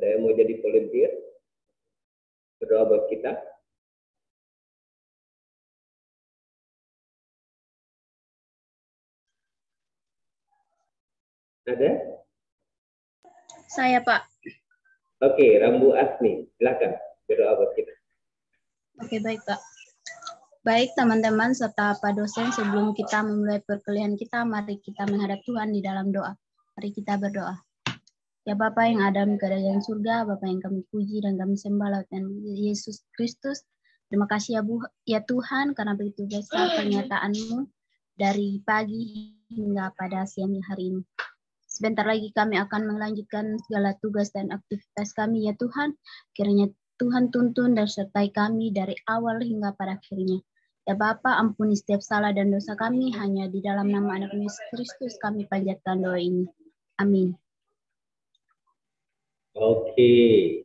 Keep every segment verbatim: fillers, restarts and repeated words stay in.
Ada yang mau jadi volunteer? Berdoa buat kita. Ada? Saya, Pak. Oke, Rambu Asmi, silakan berdoa buat kita. Oke, baik, Pak. Baik, teman-teman serta Pak dosen, sebelum kita memulai perkuliahan kita, mari kita menghadap Tuhan di dalam doa. Mari kita berdoa. Ya Bapa yang ada di kerajaan surga, Bapa yang kami puji dan kami sembah lewat Yesus Kristus. Terima kasih ya, Bu, ya Tuhan, karena begitu besar pernyataan-Mu dari pagi hingga pada siang hari ini. Sebentar lagi kami akan melanjutkan segala tugas dan aktivitas kami ya Tuhan. Kiranya Tuhan tuntun dan sertai kami dari awal hingga pada akhirnya. Ya Bapa, ampuni setiap salah dan dosa kami, hanya di dalam nama anak Yesus Kristus kami panjatkan doa ini. Amin. Oke.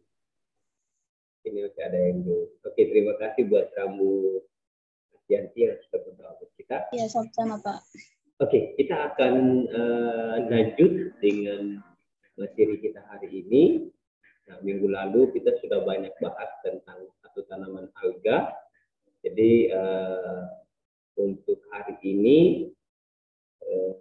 Ini masih ada yang dulu. Oke, terima kasih buat kamu Yanti yang sudah berdoa buat kita. Ya, sama-sama Pak. Oke, kita akan uh, lanjut dengan materi kita hari ini. Nah, minggu lalu kita sudah banyak bahas tentang satu tanaman alga. Jadi uh, untuk hari ini uh,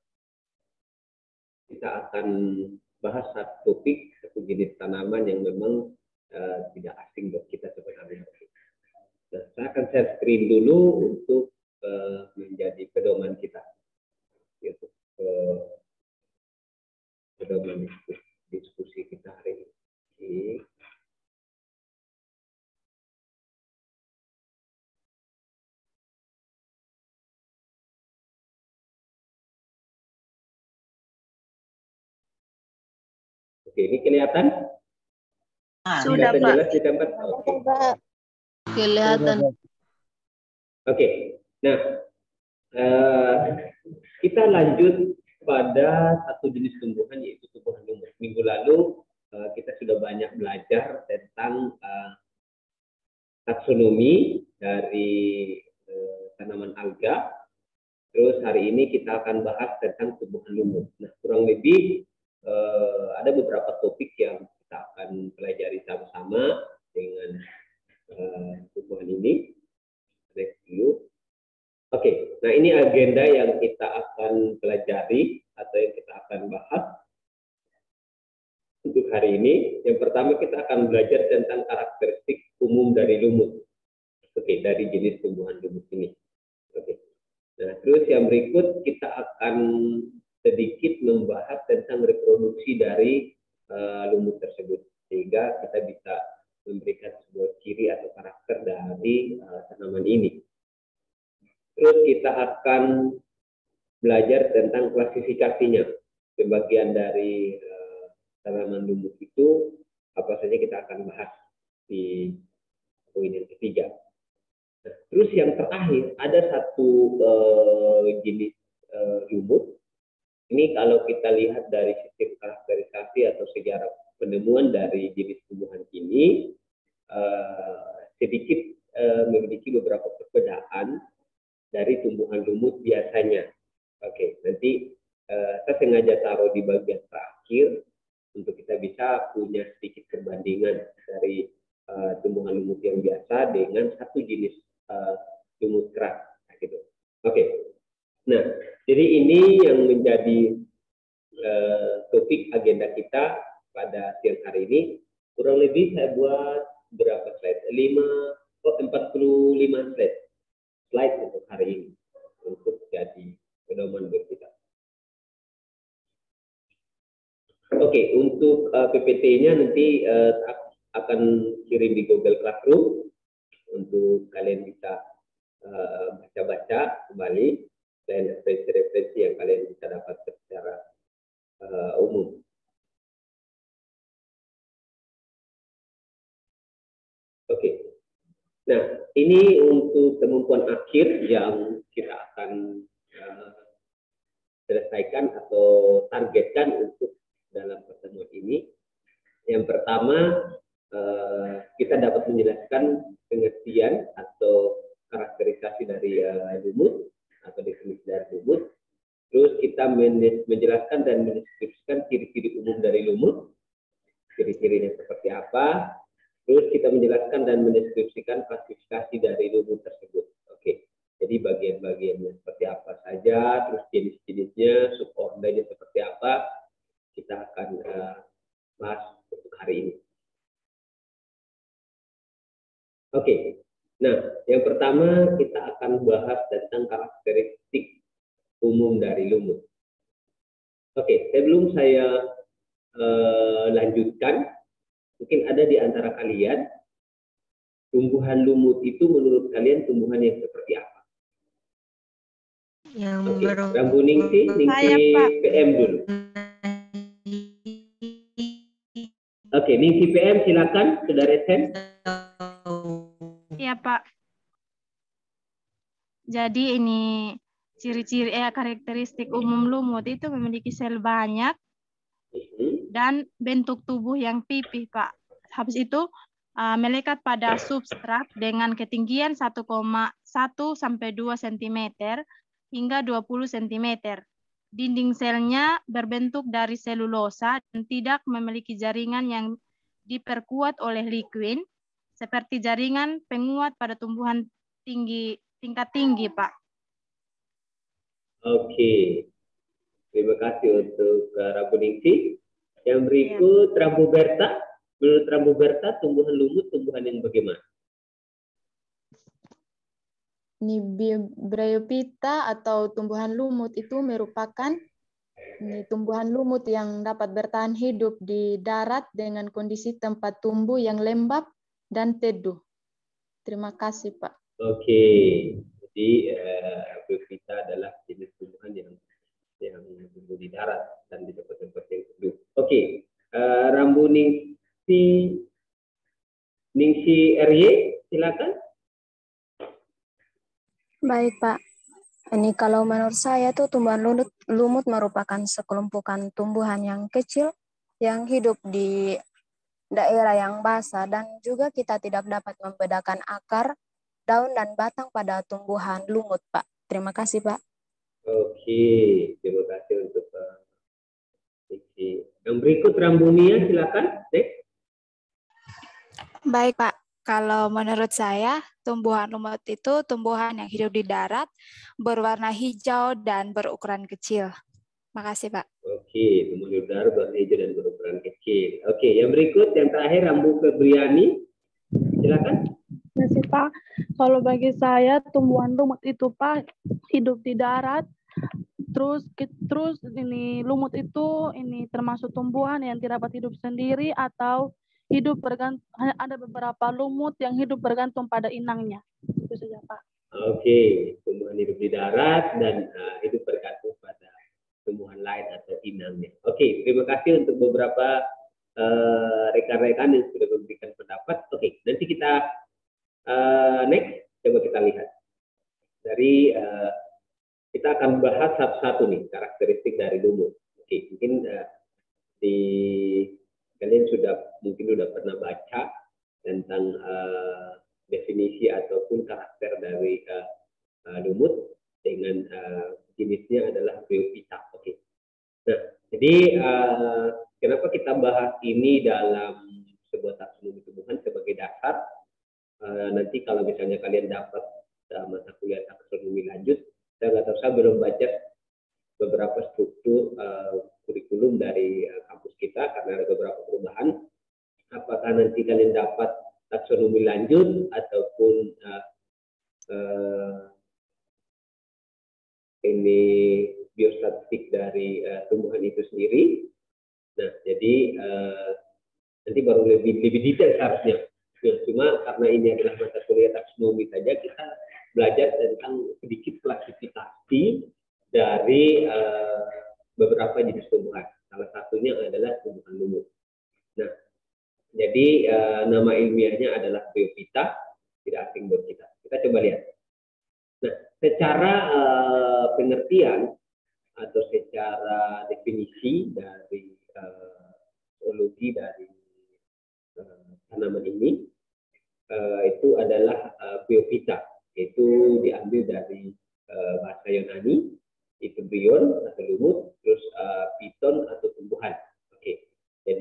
kita akan bahas satu topik, satu jenis tanaman yang memang uh, tidak asing buat kita sebenarnya. Nah, saya akan share screen dulu untuk uh, menjadi pedoman kita. Untuk uh, pedoman diskusi kita hari ini. Oke, ini kelihatan? Sudah, kelihatan Pak. jelas di tempat? Oke. Kelihatan. Oke, nah uh, kita lanjut pada satu jenis tumbuhan yaitu tumbuhan lumut. Minggu lalu uh, kita sudah banyak belajar tentang uh, taksonomi dari uh, tanaman alga. Terus hari ini kita akan bahas tentang tumbuhan lumut. Nah, kurang lebih uh, ada beberapa topik yang kita akan pelajari sama-sama dengan uh, tumbuhan ini. Next dulu. Oke, okay, nah ini agenda yang kita akan pelajari atau yang kita akan bahas untuk hari ini. Yang pertama kita akan belajar tentang karakteristik umum dari lumut. Oke, okay, dari jenis tumbuhan lumut ini. Oke. Okay. Nah, terus yang berikut kita akan sedikit membahas tentang reproduksi dari uh, lumut tersebut, sehingga kita bisa memberikan sebuah ciri atau karakter dari uh, tanaman ini. Terus kita akan belajar tentang klasifikasinya. Sebagian dari uh, tanaman lumut itu apa saja kita akan bahas di poin yang ketiga. Nah, terus yang terakhir ada satu uh, jenis uh, lumut. Ini kalau kita lihat dari sistem karakterisasi atau sejarah penemuan dari jenis tumbuhan ini uh, sedikit uh, memiliki beberapa perbedaan dari tumbuhan lumut biasanya. Oke, nanti uh, saya sengaja taruh di bagian terakhir untuk kita bisa punya sedikit perbandingan dari uh, tumbuhan lumut yang biasa dengan satu jenis uh, lumut keras. Nah, gitu. Oke, nah jadi ini yang menjadi uh, topik agenda kita pada siang hari ini. Kurang lebih saya buat berapa slide? lima, oh, empat puluh lima slide. Slide untuk hari ini untuk jadi pedoman buat kita. Oke, untuk uh, P P T-nya nanti uh, akan kirim di Google Classroom untuk kalian bisa baca-baca uh, kembali dan referensi-referensi yang kalian bisa dapat secara uh, umum. Oke. Nah, ini untuk kemampuan akhir yang kita akan uh, selesaikan atau targetkan untuk dalam pertemuan ini. Yang pertama, uh, kita dapat menjelaskan pengertian atau karakterisasi dari uh, lumut atau definisi dari lumut. Terus kita menjelaskan dan mendeskripsikan ciri-ciri umum dari lumut. ciri-cirinya seperti apa. Terus kita menjelaskan dan mendeskripsikan klasifikasi dari lumut tersebut. Oke, jadi bagian-bagiannya seperti apa saja, terus jenis-jenisnya, subordernya seperti apa, kita akan uh, bahas untuk hari ini. Oke, nah yang pertama kita akan bahas tentang karakteristik umum dari lumut. Oke, sebelum saya uh, lanjutkan, mungkin ada di antara kalian, tumbuhan lumut itu menurut kalian tumbuhan yang seperti apa? Yang Oke, Rambu Ningsi, Ningsi P M dulu. Oke, Ningsi P M silakan, Saudara Sen. Iya, Pak. Jadi ini ciri-ciri eh, karakteristik umum lumut itu memiliki sel banyak dan bentuk tubuh yang pipih, Pak. Habis itu uh, melekat pada substrat dengan ketinggian satu koma satu sampai dua sentimeter hingga dua puluh sentimeter. Dinding selnya berbentuk dari selulosa dan tidak memiliki jaringan yang diperkuat oleh likuin seperti jaringan penguat pada tumbuhan tinggi tingkat tinggi, Pak. Oke, terima kasih untuk uh, Rambu Ningsi. Yang berikut ya. Rambu Berta. Menurut Rambu Berta, tumbuhan lumut tumbuhan yang bagaimana? Ini Bryophyta atau tumbuhan lumut itu merupakan ini tumbuhan lumut yang dapat bertahan hidup di darat dengan kondisi tempat tumbuh yang lembab dan teduh. Terima kasih, Pak. Oke, jadi uh, Bryophyta adalah jenis tumbuhan yang yang tumbuh di darat dan di tempat-tempat yang teduh. Oke, uh, Rambu Ningsi Ningsi R Y, silakan. Baik, Pak. Ini kalau menurut saya tuh tumbuhan lumut, lumut merupakan sekelumpukan tumbuhan yang kecil yang hidup di daerah yang basah dan juga kita tidak dapat membedakan akar, daun, dan batang pada tumbuhan lumut, Pak. Terima kasih, Pak. Oke, terima kasih untuk Pak. Oke. Yang berikut Rambunia, silakan, Dek. Baik, Pak. Kalau menurut saya, tumbuhan lumut itu tumbuhan yang hidup di darat, berwarna hijau dan berukuran kecil. Makasih, Pak. Oke, tumbuhan di darat, berwarna hijau dan berukuran kecil. Oke, yang berikut, yang terakhir, Rambu Febriani. Silakan. Ya sih, Pak. Kalau bagi saya, tumbuhan lumut itu, Pak, hidup di darat. Terus, terus ini lumut itu ini termasuk tumbuhan yang tidak dapat hidup sendiri atau hidup bergantung, ada beberapa lumut yang hidup bergantung pada inangnya. Itu saja, Pak. Oke, tumbuhan hidup di darat dan uh, hidup bergantung pada tumbuhan lain atau inangnya. Oke, terima kasih untuk beberapa rekan-rekan uh, yang sudah memberikan pendapat. Oke, nanti kita uh, next, coba kita lihat. Dari uh, kita akan bahas satu-satu nih karakteristik dari lumut. Oke, mungkin uh, di kalian sudah mungkin sudah pernah baca tentang uh, definisi ataupun karakter dari uh, uh, lumut dengan uh, jenisnya adalah Bryophyta. Oke. Nah, jadi uh, kenapa kita bahas ini dalam sebuah taksonomi tumbuhan sebagai dasar? Uh, nanti kalau misalnya kalian dapat uh, mata kuliah taksonomi lanjut, saya nggak tahu, saya belum baca beberapa struktur uh, kurikulum dari uh, kampus kita karena ada beberapa perubahan. Apakah nanti kalian dapat taksonomi lanjut ataupun uh, uh, ini biostatistik dari uh, tumbuhan itu sendiri. Nah, jadi uh, nanti baru lebih lebih detail seharusnya. Nah, cuma karena ini adalah mata kuliah taksonomi saja, kita belajar tentang sedikit klasifikasi dari uh, beberapa jenis tumbuhan. Salah satunya adalah tumbuhan lumut. Nah, jadi uh, nama ilmiahnya adalah Bryophyta, tidak asing buat kita. Kita coba lihat. Nah, secara uh, pengertian atau secara definisi dari uh, zoologi dari uh, tanaman ini, uh, itu adalah uh, Bryophyta, itu diambil dari uh, bahasa Yunani, itu bryon atau lumut, terus uh, piton atau tumbuhan. Oke, jadi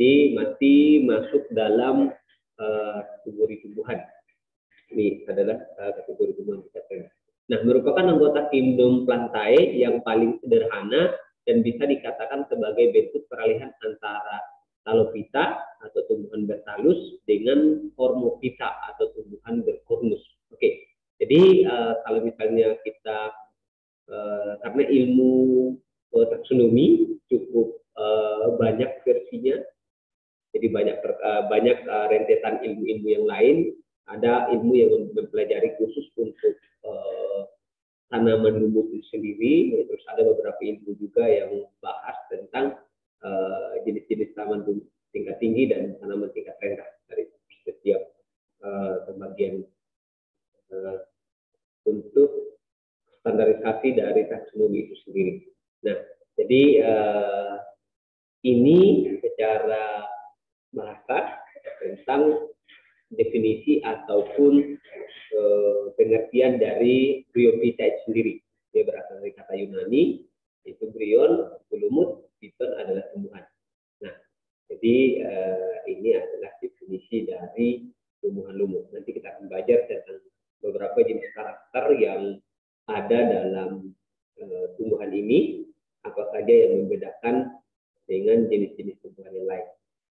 Jadi masih masuk dalam uh, kategori tumbuhan. Ini adalah uh, kategori tumbuhan tingkat rendah. Nah, merupakan anggota kingdom Plantae yang paling sederhana dan bisa dikatakan sebagai bentuk peralihan antara Talophyta atau tumbuhan bertalus dengan Ormophyta atau tumbuhan berkornus. Oke, jadi uh, kalau misalnya kita uh, karena ilmu uh, taksonomi cukup uh, banyak versinya, jadi banyak uh, banyak uh, rentetan ilmu-ilmu yang lain. Ada ilmu yang mempelajari khusus untuk uh, tanaman lumut itu sendiri, terus ada beberapa ilmu juga yang bahas tentang jenis-jenis uh, tanaman lumut tingkat tinggi dan tanaman tingkat rendah dari setiap uh, pembagian uh, untuk standarisasi dari taksonomi itu sendiri. Nah, jadi uh, ini secara bahasa tentang definisi ataupun e, pengertian dari Bryophyta itu sendiri. Dia berasal dari kata Yunani, itu bryon, itu lumut, phyton adalah tumbuhan. Nah, jadi e, ini adalah definisi dari tumbuhan lumut. Nanti kita akan belajar tentang beberapa jenis karakter yang ada dalam e, tumbuhan ini, apa saja yang membedakan dengan jenis-jenis tumbuhan yang lain.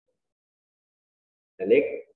Dan next.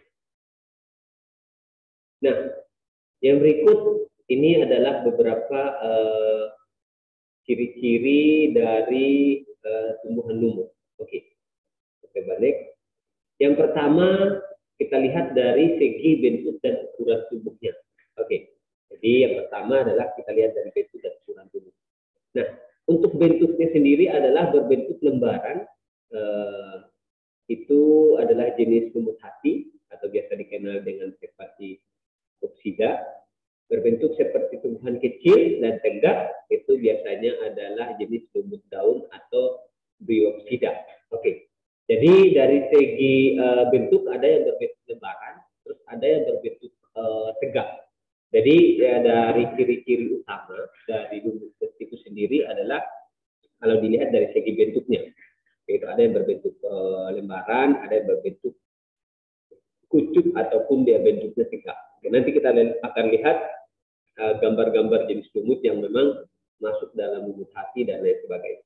Nah, yang berikut ini adalah beberapa ciri-ciri uh, dari uh, tumbuhan lumut. Oke, oke balik. Yang pertama kita lihat dari segi bentuk dan ukuran tubuhnya. Oke, jadi yang pertama adalah kita lihat dari bentuk dan ukuran tubuh. Nah, untuk bentuknya sendiri adalah berbentuk lembaran. Uh, itu adalah jenis lumut hati atau biasa dikenal dengan seperti oksida, berbentuk seperti tumbuhan kecil dan tegak, itu biasanya adalah jenis lumut daun atau Bryopsida. Oke, jadi dari segi uh, bentuk ada yang berbentuk lembaran, terus ada yang berbentuk uh, tegak. Jadi ya, dari ciri-ciri utama dari lumut itu sendiri adalah kalau dilihat dari segi bentuknya, itu ada yang berbentuk uh, lembaran, ada yang berbentuk kucuk ataupun dia bentuknya tegak. Nanti kita akan lihat gambar-gambar uh, jenis lumut yang memang masuk dalam lumut hati dan lain sebagainya.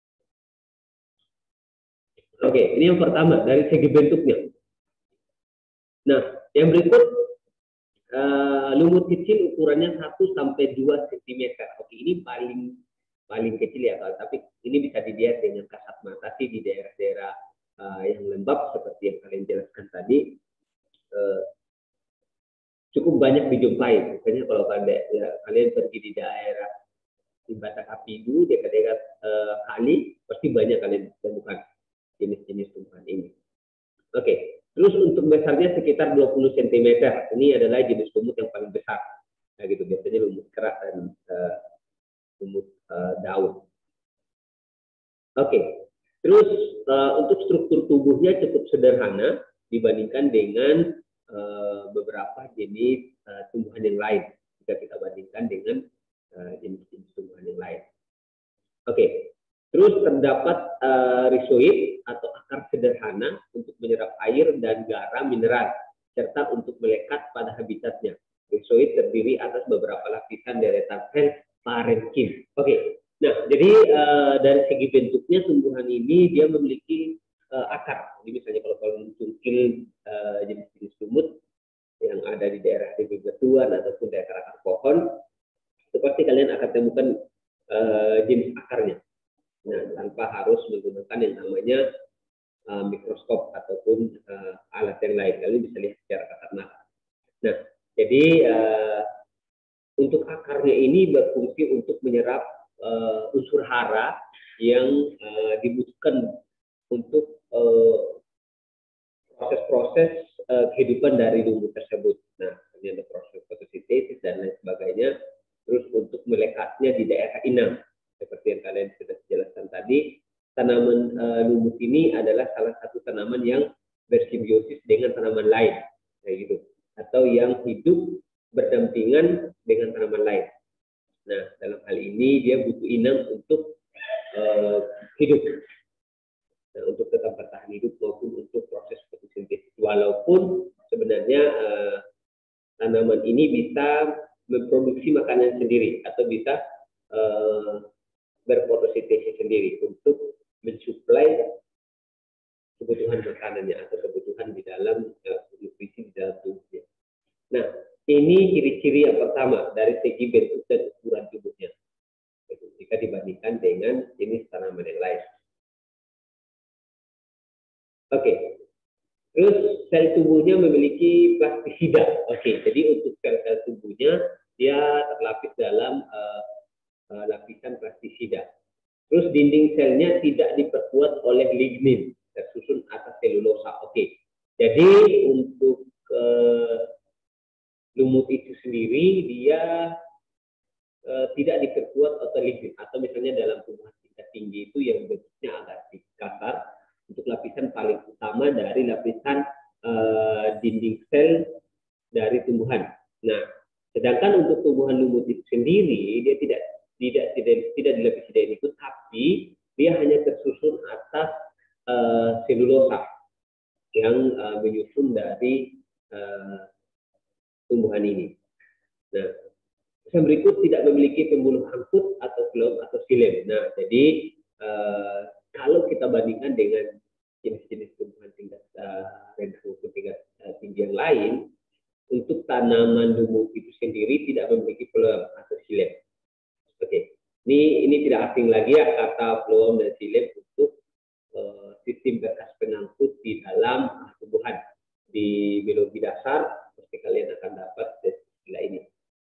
Oke, ini yang pertama dari segi bentuknya. Nah, yang berikut uh, lumut kecil ukurannya satu sampai dua sentimeter. Oke, ini paling paling kecil ya, tapi ini bisa dilihat dengan kasat mata sih di daerah-daerah uh, yang lembab seperti yang kalian jelaskan tadi. Uh, cukup banyak dijumpai. Misalnya kalau kalian, ya, kalian pergi di daerah di Batakapidu, dekat-dekat uh, kali, pasti banyak kalian temukan jenis-jenis tumbuhan ini. Oke, terus untuk besarnya sekitar dua puluh sentimeter. Ini adalah jenis lumut yang paling besar. Nah, gitu biasanya lumut kerak dan uh, lumut uh, daun. Oke, terus uh, untuk struktur tubuhnya cukup sederhana dibandingkan dengan Uh, beberapa jenis uh, tumbuhan yang lain jika kita bandingkan dengan jenis-jenis uh, tumbuhan yang lain. Oke, okay. Terus terdapat uh, rizoid atau akar sederhana untuk menyerap air dan garam mineral serta untuk melekat pada habitatnya. Rizoid terdiri atas beberapa lapisan deretan sel parenkim. Oke, okay. Nah jadi uh, dari segi bentuknya tumbuhan ini dia memiliki Uh, akar. Jadi misalnya kalau kalian cungkil uh, jenis-jenis lumut yang ada di daerah di bebatuan ataupun di akar-akar pohon, itu pasti kalian akan temukan uh, jenis akarnya. Nah, tanpa harus menggunakan yang namanya uh, mikroskop ataupun uh, alat yang lain. Kalian bisa lihat secara kasat mata. Nah, jadi uh, untuk akarnya ini berfungsi untuk menyerap uh, unsur hara yang uh, dibutuhkan untuk proses-proses uh, uh, kehidupan dari lumut tersebut. Nah, ini ada proses fotosintesis dan lain sebagainya. Terus untuk melekatnya di daerah inang, seperti yang kalian sudah jelaskan tadi, tanaman uh, lumut ini adalah salah satu tanaman yang bersimbiosis dengan tanaman lain, kayak gitu, atau yang hidup berdampingan dengan tanaman lain. Nah, dalam hal ini dia butuh inang untuk uh, hidup. Nah, untuk tetap bertahan hidup maupun untuk proses fotosintesis. Walaupun sebenarnya uh, tanaman ini bisa memproduksi makanan sendiri atau bisa uh, berfotosintesis sendiri untuk mensuplai kebutuhan makanannya atau kebutuhan di dalam uh, nutrisi di dalam tubuhnya. Nah, ini ciri-ciri yang pertama dari segi bentuk dan ukuran tubuhnya jika dibandingkan dengan jenis tanaman yang lain. Oke, okay. Terus sel tubuhnya memiliki plastisida. Oke, okay. Jadi untuk sel-sel tubuhnya dia terlapis dalam uh, uh, lapisan plastisida. Terus dinding selnya tidak diperkuat oleh lignin, tersusun atas selulosa. Oke, okay. Jadi untuk uh, lumut itu sendiri dia uh, tidak diperkuat oleh lignin, atau misalnya dalam tumbuhan tingkat tinggi itu yang bentuknya agak kasar. Untuk lapisan paling utama dari lapisan uh, dinding sel dari tumbuhan. Nah, sedangkan untuk tumbuhan lumut itu sendiri dia tidak tidak tidak tidak dilapisi dengan itu, tapi dia hanya tersusun atas uh, selulosa yang uh, menyusun dari uh, tumbuhan ini. Nah, yang berikut tidak memiliki pembuluh hangkut atau phloem atau xilem. Nah, jadi uh, kalau kita bandingkan dengan jenis-jenis tumbuhan tingkat uh, rendah maupun tingkat uh, tinggi yang lain, untuk tanaman lumut itu sendiri tidak memiliki phloem atau xilem. Oke, okay. ini ini tidak asing lagi ya kata phloem dan xilem untuk uh, sistem berkas pengangkut di dalam uh, tumbuhan. Di biologi dasar pasti kalian akan dapat istilah ini.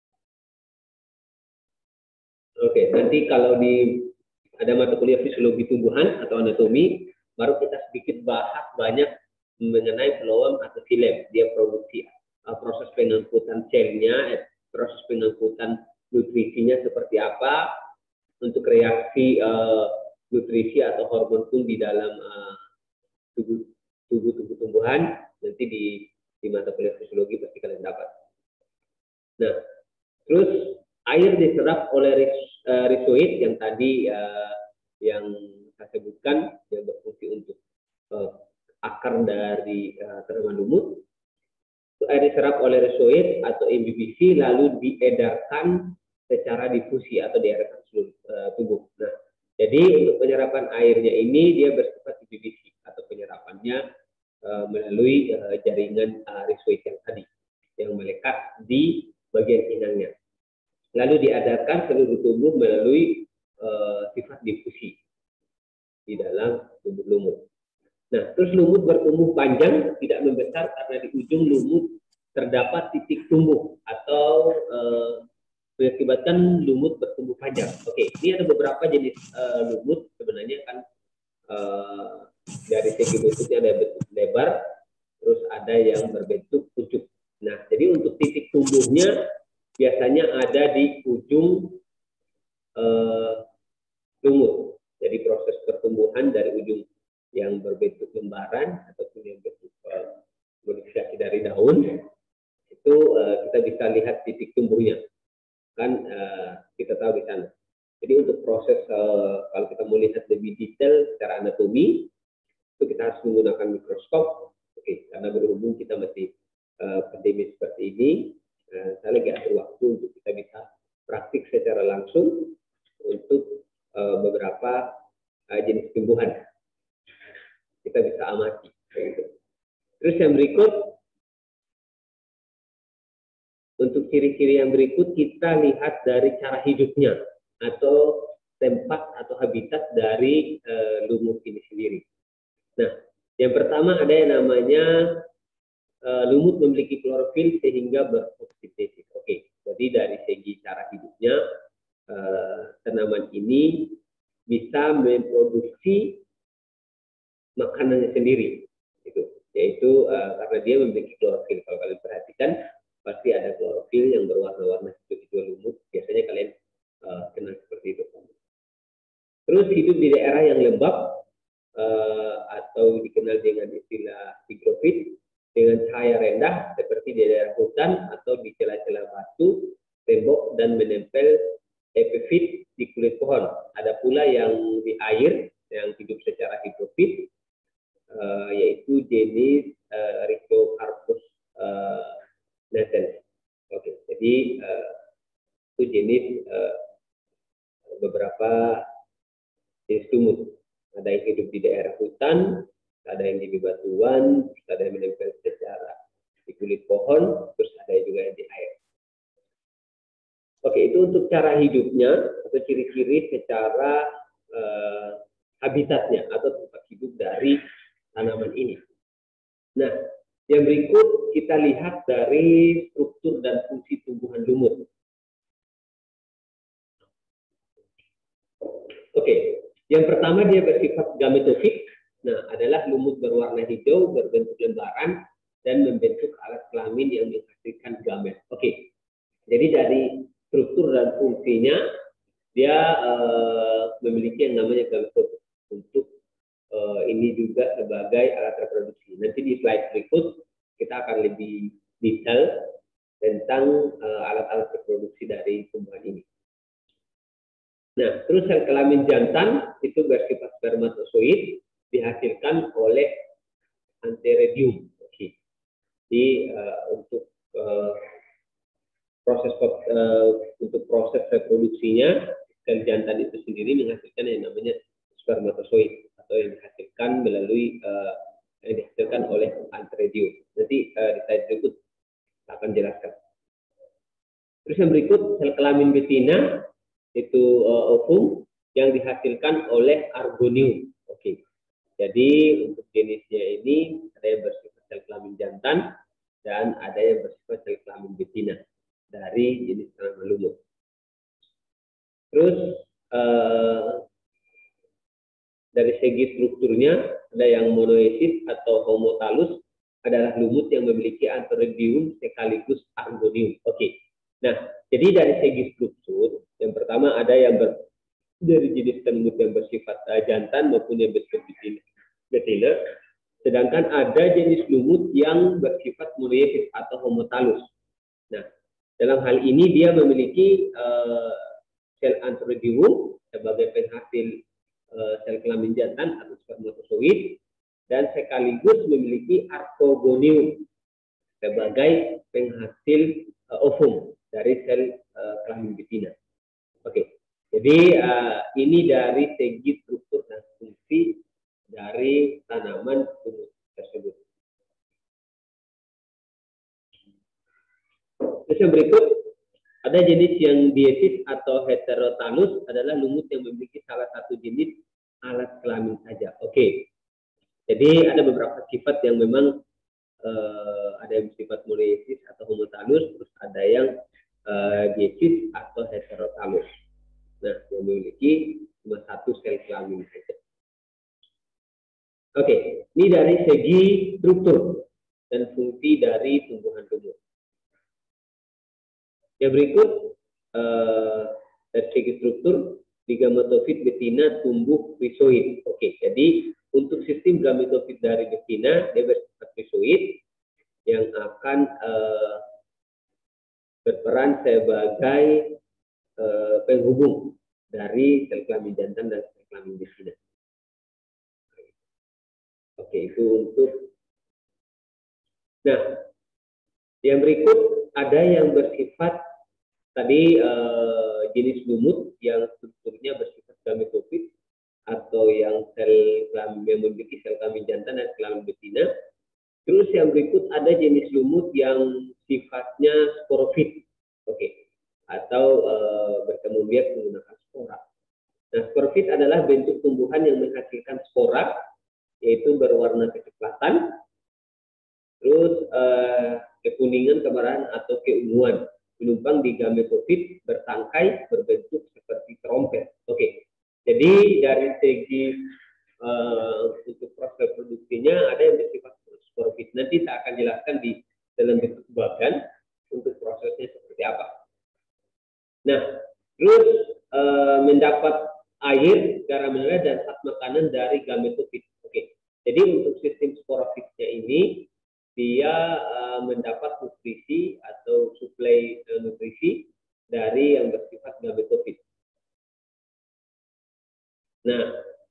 Oke, okay. Nanti kalau di ada mata kuliah fisiologi tumbuhan atau anatomi, baru kita sedikit bahas banyak mengenai phloem atau xilem. Dia produksi uh, proses pengangkutan selnya, eh, proses pengangkutan nutrisinya seperti apa, untuk reaksi uh, nutrisi atau hormon pun di dalam uh, tubuh tubuh tubuh tumbuhan. Nanti di di mata kuliah fisiologi pasti kalian dapat. Nah, terus air diserap oleh uh, rizoid yang tadi uh, yang saya sebutkan, yang berfungsi untuk uh, akar dari uh, tanaman lumut. Air diserap oleh rizoid atau M B B C lalu diedarkan secara difusi atau diedarkan seluruh uh, tubuh. Nah, jadi untuk penyerapan airnya ini dia bersifat M B B C atau penyerapannya uh, melalui uh, jaringan uh, rizoid yang tadi yang melekat di bagian inangnya. Lalu diedarkan seluruh tubuh melalui uh, sifat difusi di dalam tubuh lumut. Nah, terus lumut bertumbuh panjang, tidak membesar karena di ujung lumut terdapat titik tumbuh atau uh, mengakibatkan lumut bertumbuh panjang. Oke, ini ada beberapa jenis uh, lumut sebenarnya kan uh, dari segi bentuknya ada bentuk lebar, terus ada yang berbentuk pucuk. Nah, jadi untuk titik tumbuhnya biasanya ada di ujung uh, lumut. Jadi proses pertumbuhan dari ujung yang berbentuk lembaran ataupun yang bentuk uh, modifikasi dari daun itu uh, kita bisa lihat titik tumbuhnya kan uh, kita tahu di sana. Jadi untuk proses uh, kalau kita mau lihat lebih detail secara anatomi itu kita harus menggunakan mikroskop. Oke, karena berhubung kita masih uh, pandemi seperti ini, uh, saya lagi atur waktu untuk kita bisa praktik secara langsung untuk uh, beberapa uh, jenis tumbuhan. Kita bisa amati. Gitu. Terus yang berikut, untuk ciri-ciri yang berikut kita lihat dari cara hidupnya atau tempat atau habitat dari uh, lumut ini sendiri. Nah, yang pertama ada yang namanya uh, lumut memiliki klorofil sehingga berfotosintesis. Oke, jadi dari segi cara hidupnya uh, tanaman ini bisa memproduksi makanannya sendiri, gitu. Yaitu uh, karena dia memiliki klorofil. Kalau kalian perhatikan, pasti ada klorofil yang berwarna-warna hijau-hijau lumut. Biasanya kalian uh, kenal seperti itu. Terus hidup di daerah yang lembab uh, atau dikenal dengan istilah higrofit dengan cahaya rendah seperti di daerah hutan atau di celah-celah batu, tembok dan menempel epifit di kulit pohon. Ada pula yang di air yang hidup secara higrofit uh, yaitu jenis uh, Rhizocarpus uh, nascens. Oke, okay. Jadi uh, itu jenis uh, beberapa jenis lumut. Ada yang hidup di daerah hutan, ada yang di bebatuan, ada yang menempel secara di kulit pohon, terus ada juga yang di air. Oke, itu untuk cara hidupnya atau ciri-ciri secara uh, habitatnya atau tempat hidup dari tanaman ini. Nah, yang berikut kita lihat dari struktur dan fungsi tumbuhan lumut. Oke, yang pertama dia bersifat gametofit. Nah, adalah lumut berwarna hijau, berbentuk lembaran, dan membentuk alat kelamin yang menghasilkan gamet. Oke, jadi dari struktur dan fungsinya, dia uh, memiliki yang namanya gametofit. Untuk uh, ini juga sebagai alat reproduksi. Nanti di slide berikut, kita akan lebih detail tentang alat-alat uh, reproduksi dari tumbuhan ini. Nah, terus sel kelamin jantan itu bersifat spermatozoid, dihasilkan oleh antheridium. Oke. Jadi uh, untuk uh, proses uh, untuk proses reproduksinya, sel jantan itu sendiri menghasilkan yang namanya spermatozoid atau yang dihasilkan melalui uh, yang dihasilkan oleh antheridium. Nanti uh, di slide berikut akan jelaskan. Terus yang berikut sel kelamin betina itu uh, ovum yang dihasilkan oleh argonium. Oke. Jadi untuk jenisnya ini ada yang bersifat sel kelamin jantan dan ada yang bersifat sel kelamin betina dari jenis tanaman lumut. Terus uh, dari segi strukturnya ada yang monoesis atau homotalus, adalah lumut yang memiliki antheridium sekaligus argonium. Oke. Nah, jadi dari segi struktur, yang pertama ada yang ber, dari jenis lumut yang bersifat uh, jantan maupun yang bersifat betina, sedangkan ada jenis lumut yang bersifat monoesis atau homotalus. Nah, dalam hal ini dia memiliki uh, sel antheridium sebagai penghasil uh, sel kelamin jantan atau spermatozoid, dan sekaligus memiliki argonium sebagai penghasil uh, ovum dari sel uh, kelamin betina. Oke, jadi uh, ini dari segi struktur dan fungsi dari tanaman lumut tersebut. Terus yang berikut, ada jenis yang diesis atau heterotalus, adalah lumut yang memiliki salah satu jenis alat kelamin saja. Oke, jadi ada beberapa sifat yang memang uh, ada yang bersifat monoesis atau homotalus, terus ada yang uh, diesis atau heterotalus. Nah, yang memiliki cuma satu sel kelamin saja. Oke, ini dari segi struktur dan fungsi dari tumbuhan lumut. Yang berikut uh, dari segi struktur, di gametofit betina tumbuh rizoid. Oke, jadi untuk sistem gametofit dari betina, dia bersifat rizoid yang akan uh, berperan sebagai uh, penghubung dari sel kelamin jantan dan sel kelamin betina. Oke, itu untuk. Nah, yang berikut ada yang bersifat tadi uh, jenis lumut yang strukturnya bersifat gametofit atau yang sel kelamin yang memiliki sel kelamin jantan dan sel kelamin betina. Terus yang berikut ada jenis lumut yang sifatnya sporofit, oke, atau uh, berkembang biak menggunakan spora. Nah, sporofit adalah bentuk tumbuhan yang menghasilkan spora, yaitu berwarna kecoklatan, terus uh, kekuningan, kemerahan atau keunguan, menumpang di gametofit bertangkai berbentuk seperti trompet. Oke, jadi dari segi uh, untuk proses reproduksinya ada yang bersifat sporofit. Nanti saya akan jelaskan di dalam bentuk bagan untuk prosesnya seperti apa. Nah, terus uh, mendapat air, garam mineral dan zat makanan dari gametofit. Oke, jadi untuk sistem sporofitnya ini dia uh, mendapat nutrisi atau suplai uh, nutrisi dari yang bersifat gametofit. Nah,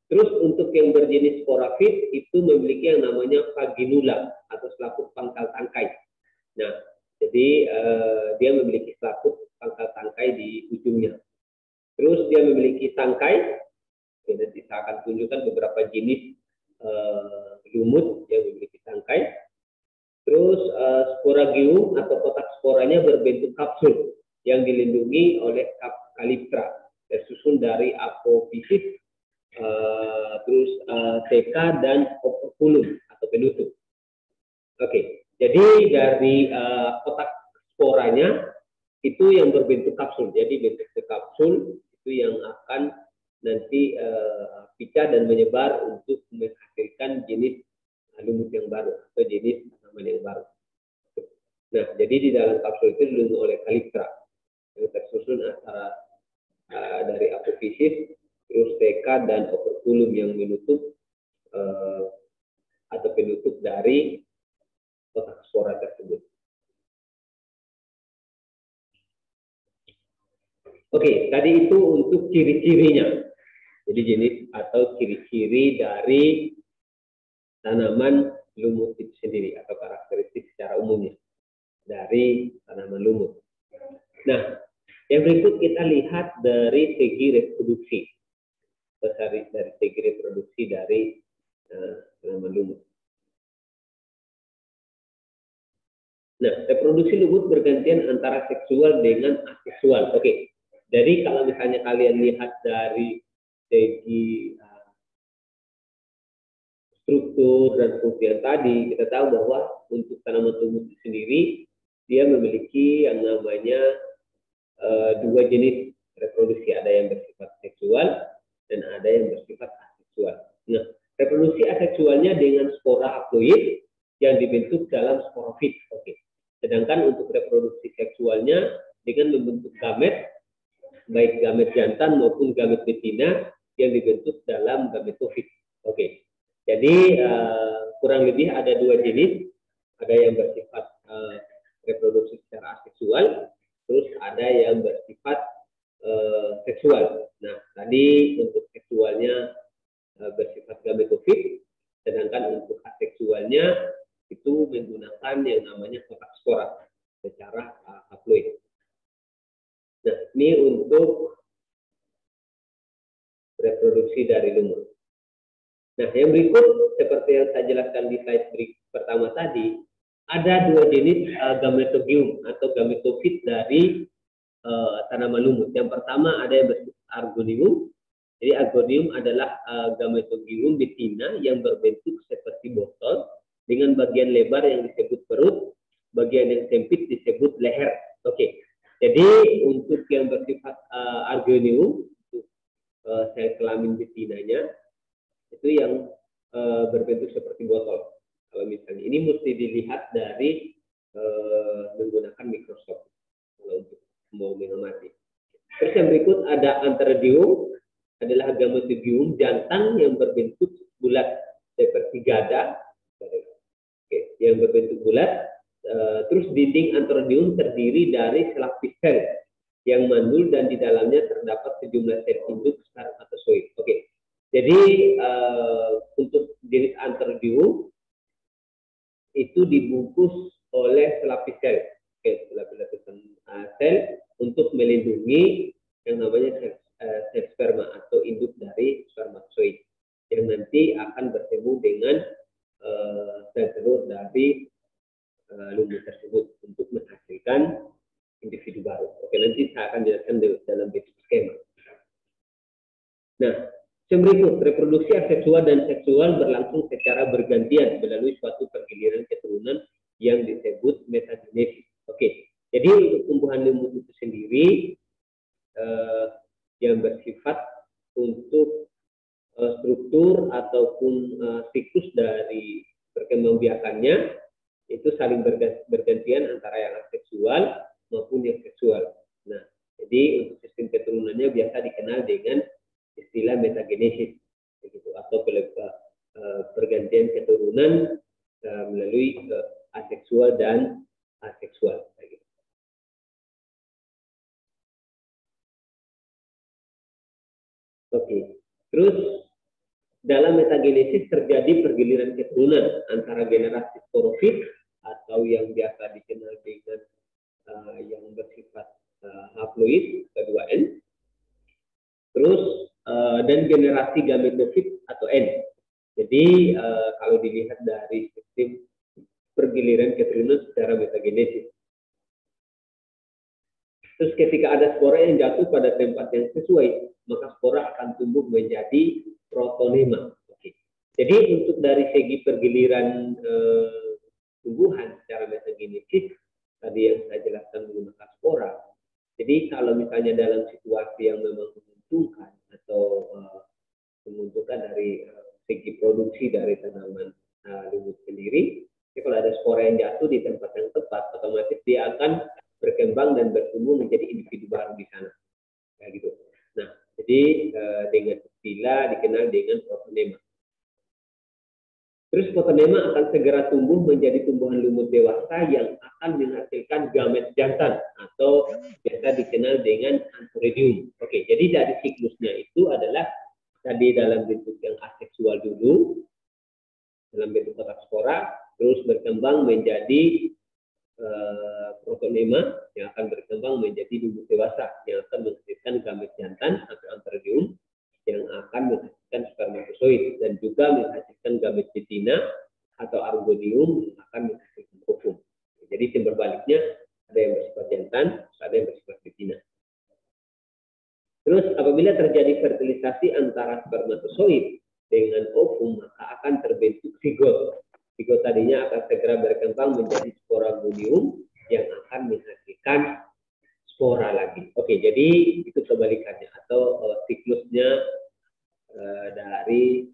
Terus untuk yang berjenis sporafit itu memiliki yang namanya vaginula atau selaput pangkal tangkai. Nah, jadi eh, dia memiliki selaput pangkal tangkai di ujungnya. Terus dia memiliki tangkai. Oke, nanti saya akan tunjukkan beberapa jenis eh, lumut yang memiliki tangkai. Terus eh, sporagium atau kotak sporanya berbentuk kapsul yang dilindungi oleh kaliptra, tersusun dari apophysis, Uh, terus uh, T K dan operculum atau penutup. Oke, okay. Jadi dari uh, kotak sporanya itu yang berbentuk kapsul. Jadi bentuk kapsul itu yang akan nanti uh, pecah dan menyebar untuk menghasilkan jenis lumut yang baru atau jenis tanaman yang baru. Nah, jadi di dalam kapsul itu dilindungi oleh kaliptra yang tersusun antara uh, dari apophysis, terus T K dan operculum yang menutup uh, atau penutup dari kotak spora tersebut. Oke, tadi itu untuk ciri-cirinya. Jadi jenis atau ciri-ciri dari tanaman lumut itu sendiri atau karakteristik secara umumnya dari tanaman lumut. Nah, yang berikut kita lihat dari segi reproduksi. Dari, dari segi reproduksi dari uh, tanaman lumut. Nah, reproduksi lumut bergantian antara seksual dengan aseksual. Oke, okay. Jadi kalau misalnya kalian lihat dari segi uh, struktur dan fungsi tadi, kita tahu bahwa untuk tanaman lumut sendiri dia memiliki yang namanya uh, dua jenis reproduksi, ada yang bersifat seksual dan ada yang bersifat aseksual. Nah, reproduksi aseksualnya dengan spora haploid yang dibentuk dalam sporofit. Oke. Sedangkan untuk reproduksi seksualnya dengan membentuk gamet, baik gamet jantan maupun gamet betina yang dibentuk dalam gametofit. Oke. Jadi uh, kurang lebih ada dua jenis, ada yang bersifat uh, reproduksi secara aseksual, terus ada yang bersifat Uh, seksual. Nah, tadi untuk seksualnya uh, bersifat gametofit, sedangkan untuk aseksualnya itu menggunakan yang namanya kotak spora secara uh, haploid. Nah, ini untuk reproduksi dari lumut. Nah, yang berikut seperti yang saya jelaskan di slide pertama tadi, ada dua jenis uh, gametogium atau gametofit dari Uh, tanaman lumut. Yang pertama ada yang bersifat argonium. Jadi argonium adalah uh, gametogium betina yang berbentuk seperti botol dengan bagian lebar yang disebut perut, bagian yang sempit disebut leher. Oke. Okay. Jadi untuk yang bersifat uh, argonium, untuk uh, sel kelamin betinanya itu yang uh, berbentuk seperti botol. Kalau misalnya ini mesti dilihat dari uh, menggunakan mikroskop kalau untuk mau mengamati. Terus yang berikut ada antheridium, adalah gametogium jantan yang berbentuk bulat seperti gada, oke, yang berbentuk bulat. Uh, terus dinding antheridium terdiri dari selapis sel yang mandul dan di dalamnya terdapat sejumlah sel induk spermatozoid. Oke, jadi uh, untuk jenis antheridium itu dibungkus oleh selapis sel. Oke, lapisan uh, sel untuk melindungi yang namanya sel, uh, sel sperma atau induk dari spermatozoid yang nanti akan bertemu dengan uh, sel telur dari uh, lumut tersebut untuk menghasilkan individu baru. Oke, nanti saya akan jelaskan dalam bentuk skema. Nah, yang berikut, reproduksi aseksual dan seksual berlangsung secara bergantian melalui suatu pergiliran keturunan yang disebut metagenesis. Oke, jadi untuk tumbuhan lumut itu sendiri eh, yang bersifat untuk eh, struktur ataupun eh, siklus dari perkembangbiakannya itu saling bergantian antara yang aseksual maupun yang seksual. Nah, jadi untuk sistem keturunannya biasa dikenal dengan istilah metagenesis, begitu, atau eh, pergantian keturunan eh, melalui eh, aseksual dan aseksual. Gitu. Oke, terus dalam metagenesis terjadi pergiliran keturunan antara generasi sporofit atau yang biasa dikenal dengan uh, yang bersifat uh, haploid kedua N, terus uh, dan generasi gametofit atau N. Jadi uh, kalau dilihat dari sistem pergiliran keturunan secara metagenesis. Terus ketika ada spora yang jatuh pada tempat yang sesuai, maka spora akan tumbuh menjadi protonema. Oke. Jadi untuk dari segi pergiliran eh, tumbuhan secara metagenesis, tadi yang saya jelaskan menggunakan spora. Jadi kalau misalnya dalam situasi yang memang menguntungkan atau eh, menguntungkan dari eh, segi produksi dari tanaman eh, lumut sendiri, jadi kalau ada spora yang jatuh di tempat yang tepat, otomatis dia akan berkembang dan bertumbuh menjadi individu baru di sana, kayak gitu. Nah, jadi eh, dengan istilah dikenal dengan protonema. Terus protonema akan segera tumbuh menjadi tumbuhan lumut dewasa yang akan menghasilkan gamet jantan atau biasa dikenal dengan antheridium. Oke, jadi dari siklusnya itu adalah tadi dalam bentuk yang aseksual dulu, dalam bentuk kotak spora, terus berkembang menjadi Uh, protonema yang akan berkembang menjadi lumut dewasa yang akan menghasilkan gamet jantan atau antheridium yang akan menghasilkan spermatozoid dan juga menghasilkan gamet betina atau argonium yang akan menghasilkan ovum. Jadi timbal baliknya ada yang bersifat jantan, ada yang bersifat betina. Terus apabila terjadi fertilisasi antara spermatozoid dengan ovum, maka akan terbentuk zigot. Zigot tadinya akan segera berkembang menjadi sporagonium yang akan menghasilkan spora lagi. Oke, jadi itu kebalikannya atau uh, siklusnya uh, dari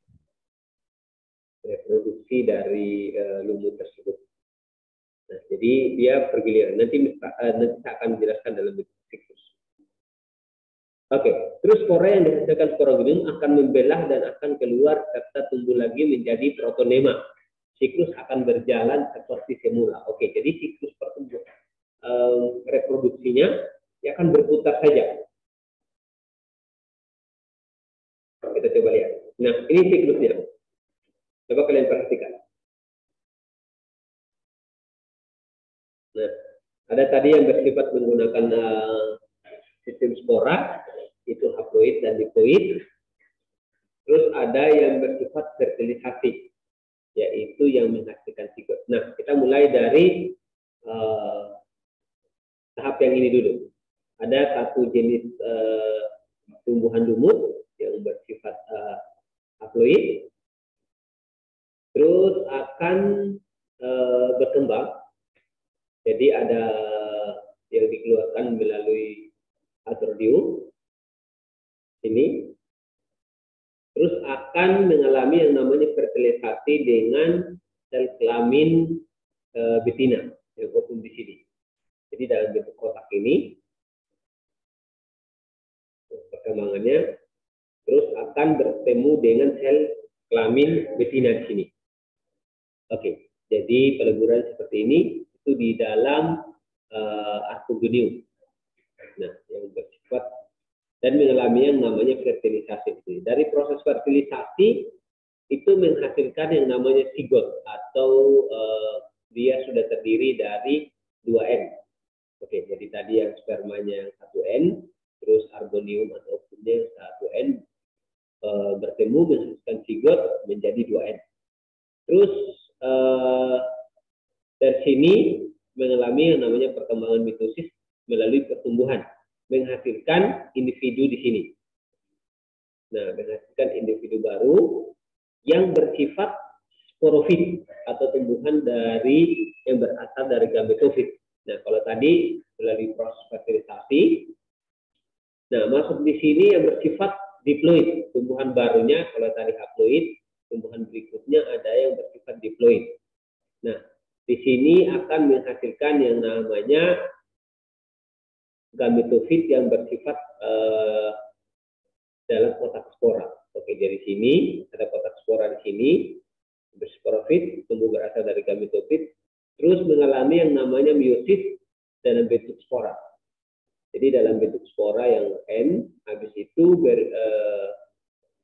reproduksi dari uh, lumut tersebut. Nah, jadi dia pergiliran. Nanti, uh, nanti saya akan menjelaskan dalam bentuk siklus. Oke, terus spora yang dihasilkan sporagonium akan membelah dan akan keluar serta tumbuh lagi menjadi protonema. Siklus akan berjalan seperti semula. Oke, jadi siklus pertumbuhan um, reproduksinya ya akan berputar saja. Kita coba lihat. Nah, ini siklusnya. Coba kalian perhatikan. Nah, ada tadi yang bersifat menggunakan uh, sistem spora, itu haploid dan diploid. Terus ada yang bersifat fertilisasi, yaitu yang menghasilkan zigot. Nah, kita mulai dari uh, tahap yang ini dulu. Ada satu jenis uh, tumbuhan lumut yang bersifat uh, haploid, terus akan uh, berkembang. Jadi ada yang dikeluarkan melalui antheridium ini. Terus akan mengalami yang namanya fertilisasi dengan sel kelamin e, betina yang ovum di sini. Jadi dalam bentuk kotak ini perkembangannya, terus akan bertemu dengan sel kelamin betina di sini. Oke, jadi peleburan seperti ini itu di dalam e, archegonium. Nah, yang bersifat dan mengalami yang namanya fertilisasi. Dari proses fertilisasi itu menghasilkan yang namanya zigot atau uh, dia sudah terdiri dari dua N. Oke, jadi tadi yang spermanya yang satu N, terus argonium atau ovumnya yang satu N uh, bertemu menghasilkan zigot menjadi dua N. Terus uh, dari sini mengalami yang namanya perkembangan mitosis melalui pertumbuhan, menghasilkan individu di sini. Nah, menghasilkan individu baru yang bersifat sporofit atau tumbuhan dari yang berasal dari gametofit. Nah, kalau tadi melalui proses fertilisasi, nah masuk di sini yang bersifat diploid, tumbuhan barunya. Kalau tadi haploid, tumbuhan berikutnya ada yang bersifat diploid. Nah, di sini akan menghasilkan yang namanya gametofit yang bersifat uh, dalam kotak spora. Oke, dari sini ada kotak spora di sini, bersporofit, tumbuh berasal dari gametofit, terus mengalami yang namanya meiosis dalam bentuk spora. Jadi dalam bentuk spora yang N, habis itu ber, uh,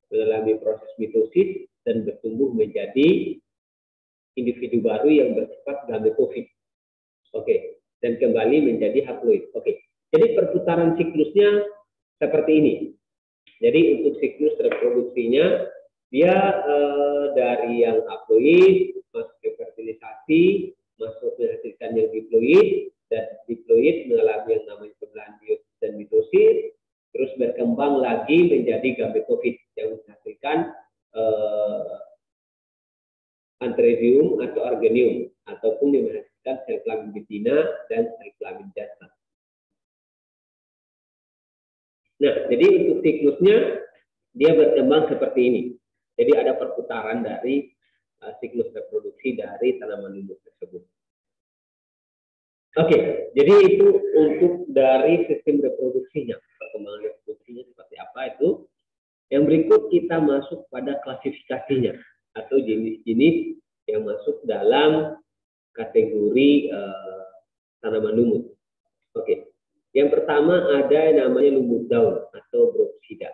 mengalami proses mitosis dan bertumbuh menjadi individu baru yang bersifat gametofit. Oke, dan kembali menjadi haploid. Oke, jadi perputaran siklusnya seperti ini. Jadi untuk siklus reproduksinya dia eh, dari yang haploid masuk ke fertilisasi, masuk menghasilkan yang diploid, dan diploid mengalami yang namanya pembelahan meiosis dan mitosis, terus berkembang lagi menjadi gametofit yang menghasilkan eh, antredium atau argonium, ataupun yang menghasilkan sel kelamin betina dan sel kelamin jantan. Nah, jadi untuk siklusnya dia berkembang seperti ini. Jadi ada perputaran dari uh, siklus reproduksi dari tanaman lumut tersebut. Oke, okay, jadi itu untuk dari sistem reproduksinya, perkembangan reproduksinya seperti apa itu. Yang berikut kita masuk pada klasifikasinya atau jenis-jenis yang masuk dalam kategori uh, tanaman lumut. Oke, okay. Yang pertama ada yang namanya lumut daun atau Brooksida.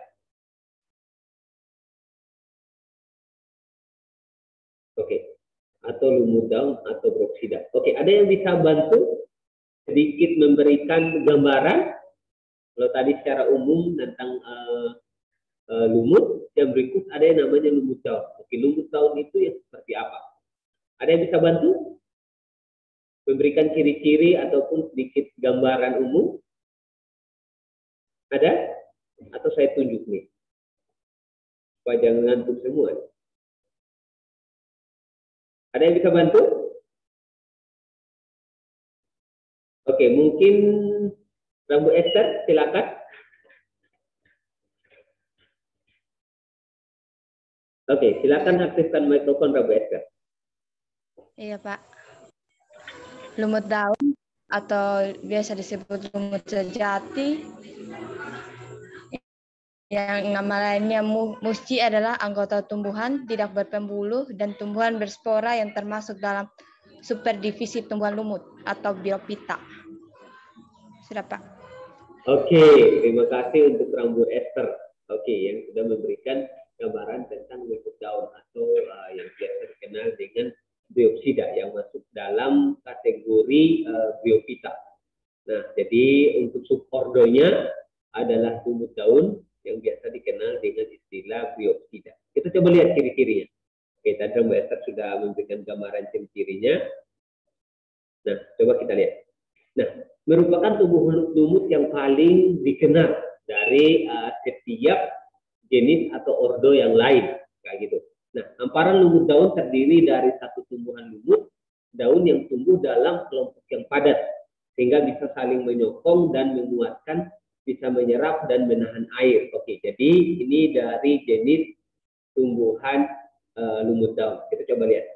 Oke, okay. Atau lumut daun atau Brooksida. Oke, okay. Ada yang bisa bantu sedikit memberikan gambaran kalau tadi secara umum tentang uh, uh, lumut, yang berikut ada yang namanya lumut daun. Oke, lumut daun itu yang seperti apa? Ada yang bisa bantu memberikan ciri-ciri ataupun sedikit gambaran umum? Ada? Atau saya tunjuk nih? Supaya jangan ngantuk semua. Ada yang bisa bantu? Oke, mungkin Rambu Esther, silakan. Oke, silakan aktifkan mikrofon Rambu Esther. Iya, Pak. Lumut daun atau biasa disebut lumut sejati, yang nama lainnya musci adalah anggota tumbuhan tidak berpembuluh dan tumbuhan berspora yang termasuk dalam superdivisi tumbuhan lumut atau biopita. Sudah, Pak. Oke, terima kasih untuk Rambu Esther. Oke, yang sudah memberikan gambaran tentang lumut daun atau uh, yang biasa dikenal dengan biopsida yang masuk dalam kategori uh, biopita. Nah, jadi untuk subordonya adalah lumut daun yang biasa dikenal dengan istilah biopsida. Kita coba lihat ciri-cirinya. Oke, tadi Mbak Esther sudah memberikan gambaran ciri-cirinya. Nah, coba kita lihat. Nah, merupakan tubuh lumut yang paling dikenal dari uh, setiap jenis atau ordo yang lain, kayak gitu. Nah, hamparan lumut daun terdiri dari satu tumbuhan lumut daun yang tumbuh dalam kelompok yang padat, sehingga bisa saling menyokong dan menguatkan, bisa menyerap dan menahan air. Oke, jadi ini dari jenis tumbuhan uh, lumut daun. Kita coba lihat.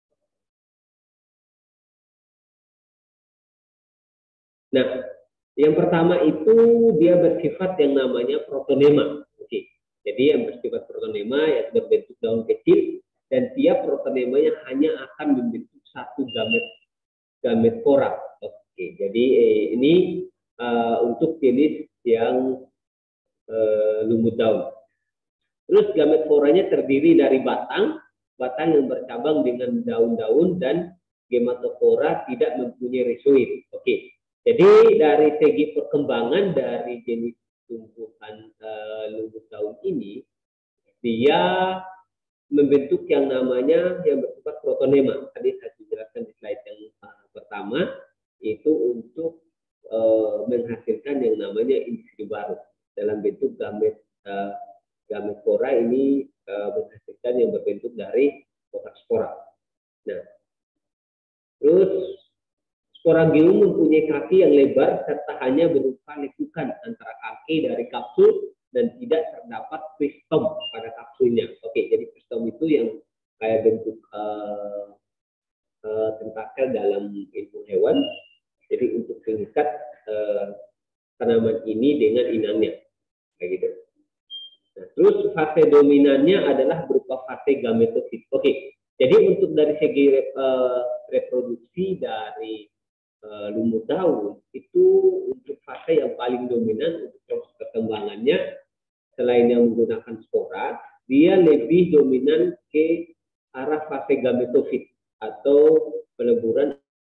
Nah, yang pertama itu dia bersifat yang namanya protonema. Oke, jadi yang bersifat protonema yaitu berbentuk daun kecil dan tiap protonemanya hanya akan membentuk satu gamet gametofora. Oke, jadi eh, ini uh, untuk jenis yang uh, lumut daun. Terus gametforanya terdiri dari batang, batang yang bercabang dengan daun-daun dan gematofora tidak mempunyai rizoid. Oke. Jadi dari segi perkembangan dari jenis tumbuhan uh, lumut daun ini, dia membentuk yang namanya yang bersifat protonema. Tadi saya jelaskan di slide yang uh, pertama, itu untuk uh, menghasilkan yang namanya individu baru dalam bentuk gamet uh, gametofora ini uh, menghasilkan yang berbentuk dari kotak spora. Nah, terus sporangium mempunyai kaki yang lebar serta hanya berupa lekukan antara kaki dari kapsul dan tidak terdapat kristom pada kapsulnya. Oke, jadi kristom itu yang kayak bentuk uh, uh, tentakel dalam ilmu hewan. Jadi untuk mengikat uh, tanaman ini dengan inangnya, kayak gitu. Nah, terus fase dominannya adalah berupa fase gametosit. Oke, jadi untuk dari segi uh, reproduksi dari Uh, lumut daun itu untuk fase yang paling dominan untuk proses perkembangannya, selain yang menggunakan spora, dia lebih dominan ke arah fase gametofit atau peleburan.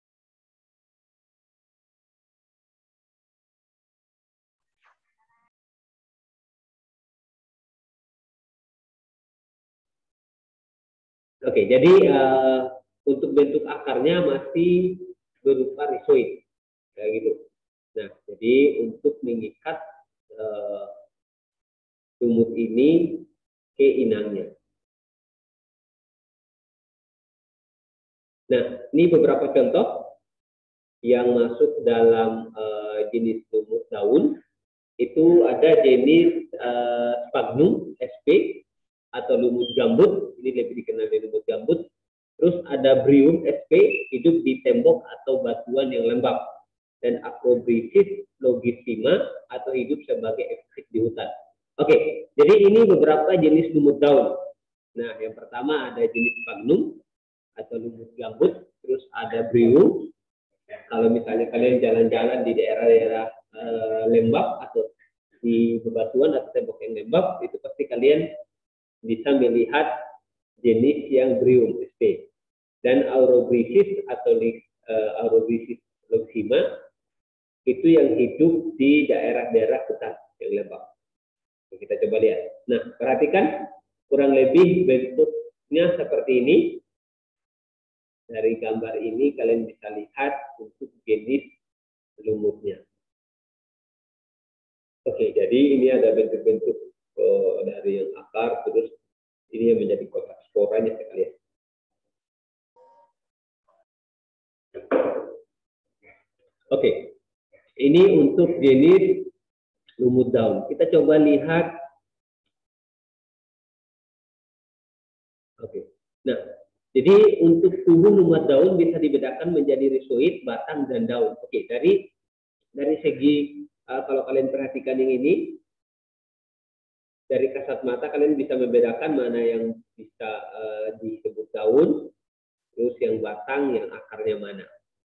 Oke, jadi uh, untuk bentuk akarnya masih berupa rhizoid, kayak gitu. Nah, jadi untuk mengikat uh, lumut ini ke inangnya. Nah, ini beberapa contoh yang masuk dalam uh, jenis lumut daun. Itu ada jenis uh, Sphagnum S P atau lumut gambut, ini lebih dikenal dengan lumut gambut. Terus ada Bryum S P, hidup di tembok atau batuan yang lembab. Dan Acrobrysis logissima atau hidup sebagai ekstrik di hutan. Oke, jadi ini beberapa jenis lumut daun. Nah, yang pertama ada jenis Sphagnum atau lumut gambut, terus ada Bryum. Kalau misalnya kalian jalan-jalan di daerah-daerah uh, lembab atau di bebatuan atau tembok yang lembab, itu pasti kalian bisa melihat jenis yang Bryum S P. Dan Acrobrysis atau uh, Acrobrysis logissima itu yang hidup di daerah-daerah hutan yang lembab. Kita coba lihat. Nah, perhatikan kurang lebih bentuknya seperti ini. Dari gambar ini kalian bisa lihat untuk jenis lumutnya. Oke, jadi ini ada bentuk-bentuk uh, dari yang akar, terus ini yang menjadi kotak sporanya sekalian. Oke, ini untuk jenis lumut daun. Kita coba lihat. Oke, nah, jadi untuk tubuh lumut daun bisa dibedakan menjadi rhizoid, batang, dan daun. Oke, dari dari segi uh, kalau kalian perhatikan yang ini, dari kasat mata kalian bisa membedakan mana yang bisa uh, disebut daun, terus yang batang, yang akarnya mana.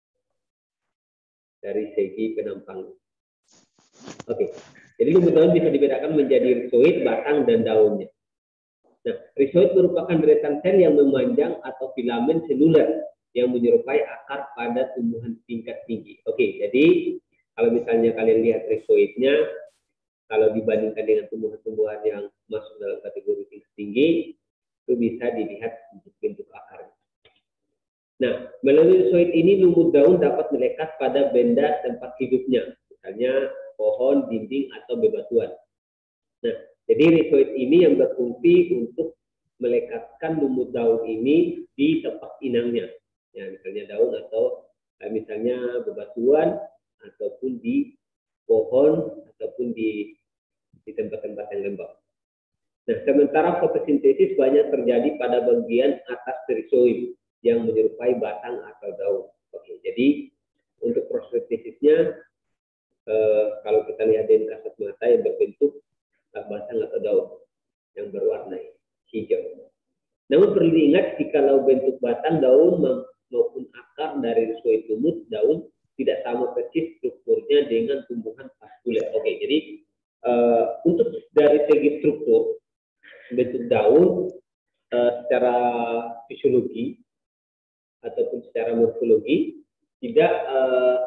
Dari segi penampang. Oke, jadi lumut daun bisa dibedakan menjadi rhizoid, batang, dan daunnya. Nah, rhizoid merupakan deretan sel yang memanjang atau filamen seluler yang menyerupai akar pada tumbuhan tingkat tinggi. Oke, jadi kalau misalnya kalian lihat rhizoidnya, kalau dibandingkan dengan tumbuhan-tumbuhan yang masuk dalam kategori tingkat tinggi, itu bisa dilihat bentuk akarnya. Nah, melalui rhizoid ini lumut daun dapat melekat pada benda tempat hidupnya, misalnya pohon, dinding, atau bebatuan. Nah, jadi rhizoid ini yang berfungsi untuk melekatkan lumut daun ini di tempat inangnya, ya, misalnya daun atau eh, misalnya bebatuan ataupun di pohon ataupun di di tempat-tempat yang lembab. Nah, sementara fotosintesis banyak terjadi pada bagian atas rhizoid yang menyerupai batang atau daun. Oke, jadi untuk prosesisnya eh, kalau kita lihat dengan kasat mata yang berbentuk batang atau daun yang berwarna hijau. Namun perlu diingat jikalau bentuk batang, daun maupun akar dari rhizoid lumut daun tidak sama persis strukturnya dengan tumbuhan vaskuler. Oke, jadi uh, untuk dari segi struktur bentuk daun uh, secara fisiologi ataupun secara morfologi tidak uh,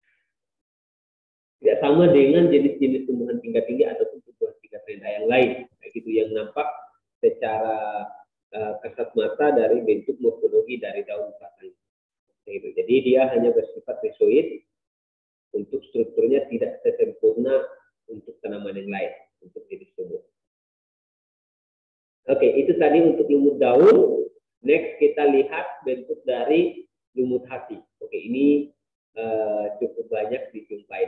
tidak sama dengan jenis-jenis tumbuhan tingkat tinggi ataupun tumbuhan tingkat rendah yang lain, kayak gitu yang nampak secara uh, kasat mata dari bentuk morfologi dari daun batang. Gitu. Jadi dia hanya bersifat rhizoid, untuk strukturnya tidak sesempurna untuk tanaman yang lain, untuk jenis tumbuh. Oke, itu tadi untuk lumut daun. Next kita lihat bentuk dari lumut hati. Oke, ini uh, cukup banyak dijumpai.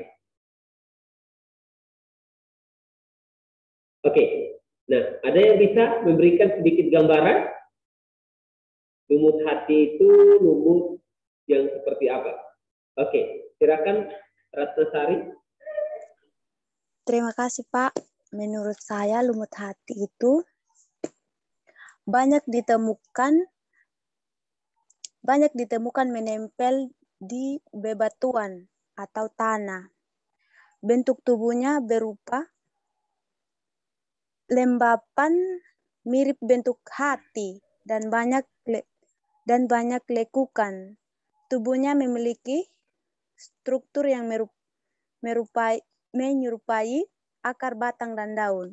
Oke, nah ada yang bisa memberikan sedikit gambaran? Lumut hati itu lumut yang seperti apa? Oke, silakan Ratnasari. Terima kasih Pak. Menurut saya lumut hati itu banyak ditemukan banyak ditemukan menempel di bebatuan atau tanah. Bentuk tubuhnya berupa lembapan mirip bentuk hati dan banyak dan banyak lekukan. Tubuhnya memiliki struktur yang merupai, menyerupai akar, batang, dan daun.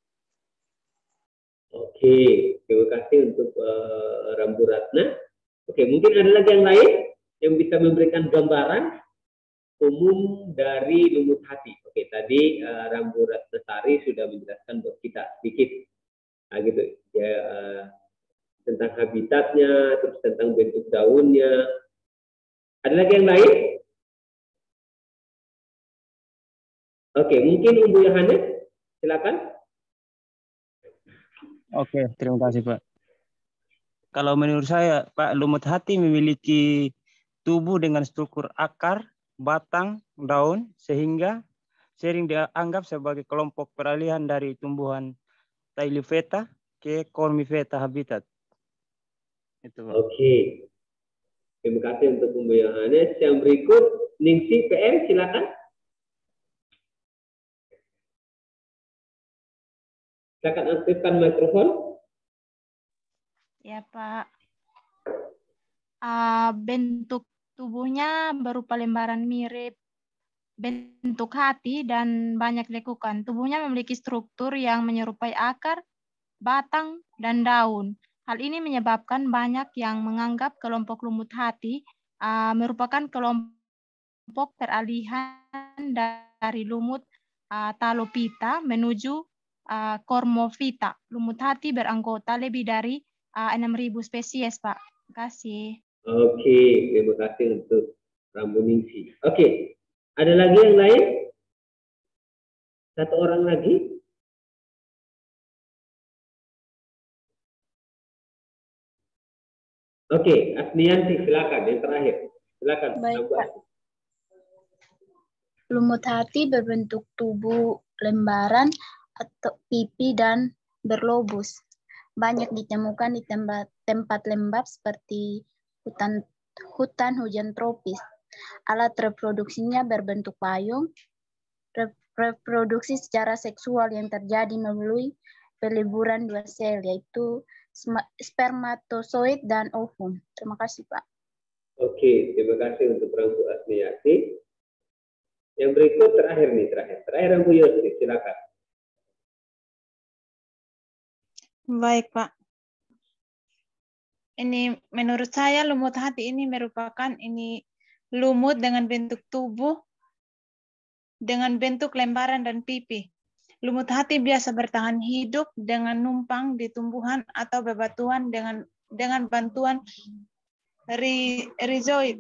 Oke, terima kasih untuk uh, Rambu Ratna. Oke, mungkin ada lagi yang lain yang bisa memberikan gambaran umum dari lumut hati. Oke, tadi uh, Rambu Ratna Sari sudah menjelaskan buat kita sedikit, nah, gitu ya, uh, tentang habitatnya, terus tentang bentuk daunnya. Ada lagi yang lain? Oke, mungkin Ibu Yohanes, silakan. Oke, terima kasih Pak. Kalau menurut saya, Pak, lumut hati memiliki tubuh dengan struktur akar, batang, daun, sehingga sering dianggap sebagai kelompok peralihan dari tumbuhan Thylophyta ke Cormyphyta habitat. Itu, Pak. Oke, terima kasih untuk Ibu Yohanes. Yang berikut, Ningsi P M, silakan. Silakan aktifkan mikrofon. Ya, Pak. Uh, bentuk tubuhnya berupa lembaran mirip bentuk hati dan banyak lekukan. Tubuhnya memiliki struktur yang menyerupai akar, batang, dan daun. Hal ini menyebabkan banyak yang menganggap kelompok lumut hati uh, merupakan kelompok peralihan dari lumut uh, Thylophyta menuju Uh, Cormyphyta. Lumut hati beranggota lebih dari uh, enam ribu spesies, Pak. Terima kasih. Oke, terima kasih untuk Rambu Ningsi. Oke, ada lagi yang lain? Satu orang lagi? Oke, Asnianti, silakan yang terakhir. Silakan. Baik, Pak. Lumut hati berbentuk tubuh lembaran atau pipi dan berlobus. Banyak ditemukan di tempat-tempat lembab seperti hutan hutan hujan tropis. Alat reproduksinya berbentuk payung. Reproduksi secara seksual yang terjadi melalui peleburan dua sel, yaitu spermatozoid dan ovum. Terima kasih, Pak. Oke, terima kasih untuk Rambu Asniati. Yang berikut terakhir nih, terakhir. Terakhir Rambu Yosi, silakan. Baik, Pak. Ini menurut saya lumut hati ini merupakan ini lumut dengan bentuk tubuh dengan bentuk lembaran dan pipi. Lumut hati biasa bertahan hidup dengan numpang di tumbuhan atau bebatuan dengan dengan bantuan rhizoid.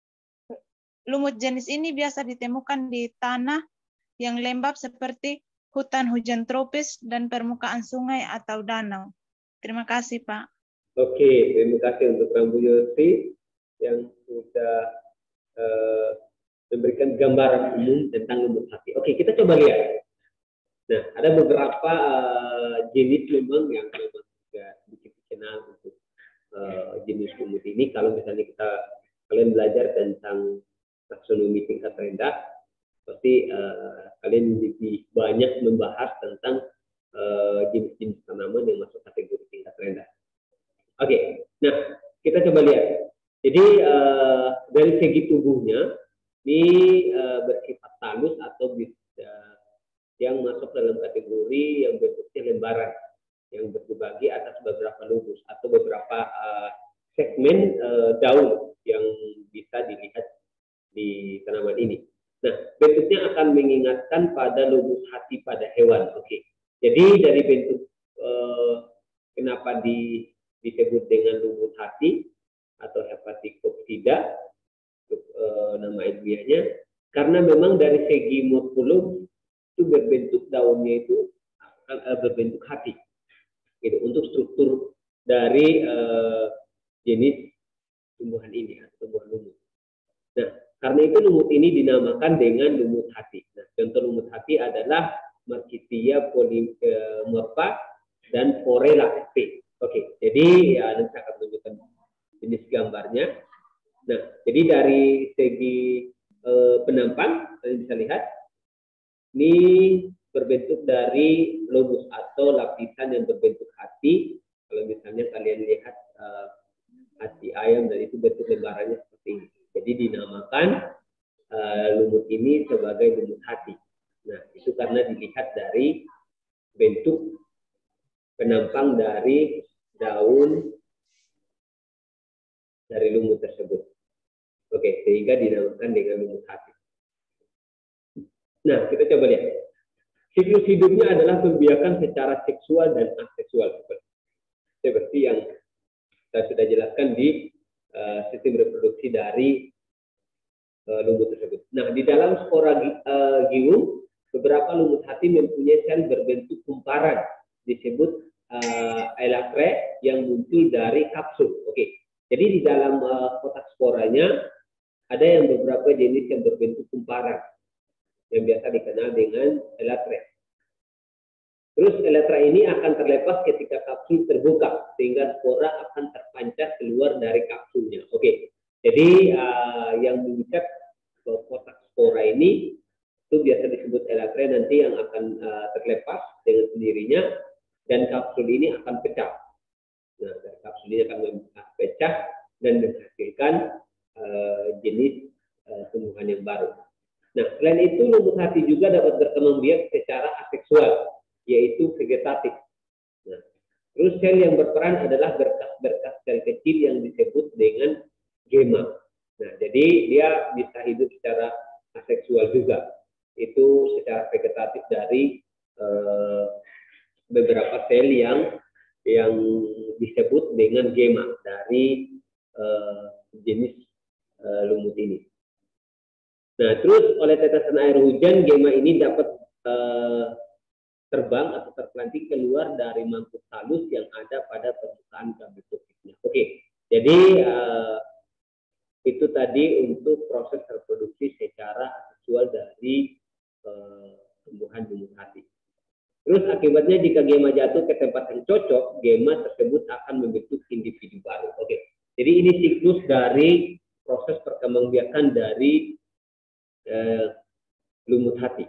Lumut jenis ini biasa ditemukan di tanah yang lembab seperti hutan hujan tropis dan permukaan sungai atau danau. Terima kasih, Pak. Oke, terima kasih untuk Rambu Yosi yang sudah uh, memberikan gambaran umum tentang lumut hati. Oke, kita coba lihat. Nah, ada beberapa uh, jenis memang yang memang juga sedikit dikenal untuk uh, jenis lumut ini. Kalau misalnya kita kalian belajar tentang taksonomi tingkat rendah, pasti uh, kalian lebih banyak membahas tentang jenis-jenis uh, tanaman yang masuk kategori tingkat rendah. Oke, okay. Nah kita coba lihat. Jadi uh, dari segi tubuhnya ini uh, bersifat talus atau bisa yang masuk dalam kategori yang bentuknya lembaran yang terbagi atas beberapa lobus atau beberapa uh, segmen uh, daun yang bisa dilihat di tanaman ini. Nah, bentuknya akan mengingatkan pada lobus hati pada hewan. Oke, okay. Jadi dari bentuk eh, kenapa di, disebut dengan lobus hati atau Hepaticopsida untuk eh, nama ilmiahnya, karena memang dari segi morfologi itu berbentuk daunnya itu akan eh, berbentuk hati. Gitu, untuk struktur dari eh, jenis tumbuhan ini atau tumbuhan lumut. Nah, karena itu lumut ini dinamakan dengan lumut hati. Nah, contoh lumut hati adalah Markitia polymorpha dan Forella sp. Oke, jadi ya nanti saya akan tunjukkan jenis gambarnya. Nah, jadi dari segi eh, penampang kalian bisa lihat ini berbentuk dari lobus atau lapisan yang berbentuk hati. Kalau misalnya kalian lihat uh, hati ayam dan itu bentuk lembarannya seperti ini. Jadi dinamakan uh, lumut ini sebagai lumut hati. Nah, itu karena dilihat dari bentuk penampang dari daun dari lumut tersebut. Oke, sehingga dinamakan dengan lumut hati. Nah, kita coba lihat. Siklus hidupnya adalah pembiakan secara seksual dan aseksual. Seperti yang saya sudah jelaskan di uh, sistem reproduksi dari uh, lumut tersebut. Nah, di dalam spora uh, gium, beberapa lumut hati mempunyai sel berbentuk kumparan, disebut uh, elatre yang muncul dari kapsul. Oke, jadi di dalam uh, kotak sporanya ada yang beberapa jenis yang berbentuk kumparan, yang biasa dikenal dengan elatre. Terus elatra ini akan terlepas ketika kapsul terbuka, sehingga spora akan terpancar keluar dari kapsulnya. Oke, jadi uh, yang mengikat kotak spora ini itu biasa disebut elatre, nanti yang akan uh, terlepas dengan sendirinya, dan kapsul ini akan pecah. Nah, kapsul ini akan pecah dan menghasilkan uh, jenis uh, tumbuhan yang baru. Nah, selain itu lumut hati juga dapat berkembang biak secara aseksual, yaitu vegetatif. Nah, terus sel yang berperan adalah berkas-berkas sel kecil yang disebut dengan gema. Nah, jadi dia bisa hidup secara aseksual juga. Itu secara vegetatif dari uh, beberapa sel yang yang disebut dengan gema dari uh, jenis uh, lumut ini. Nah, terus oleh tetesan air hujan, gema ini dapat uh, terbang atau terpelanting keluar dari mangkuk halus yang ada pada permukaan kabel topiknya. Oke, jadi uh, itu tadi untuk proses reproduksi secara seksual dari uh, tumbuhan lumut hati. Terus akibatnya jika gema jatuh ke tempat yang cocok, gema tersebut akan membentuk individu baru. Oke, jadi ini siklus dari proses perkembangbiakan dari uh, lumut hati.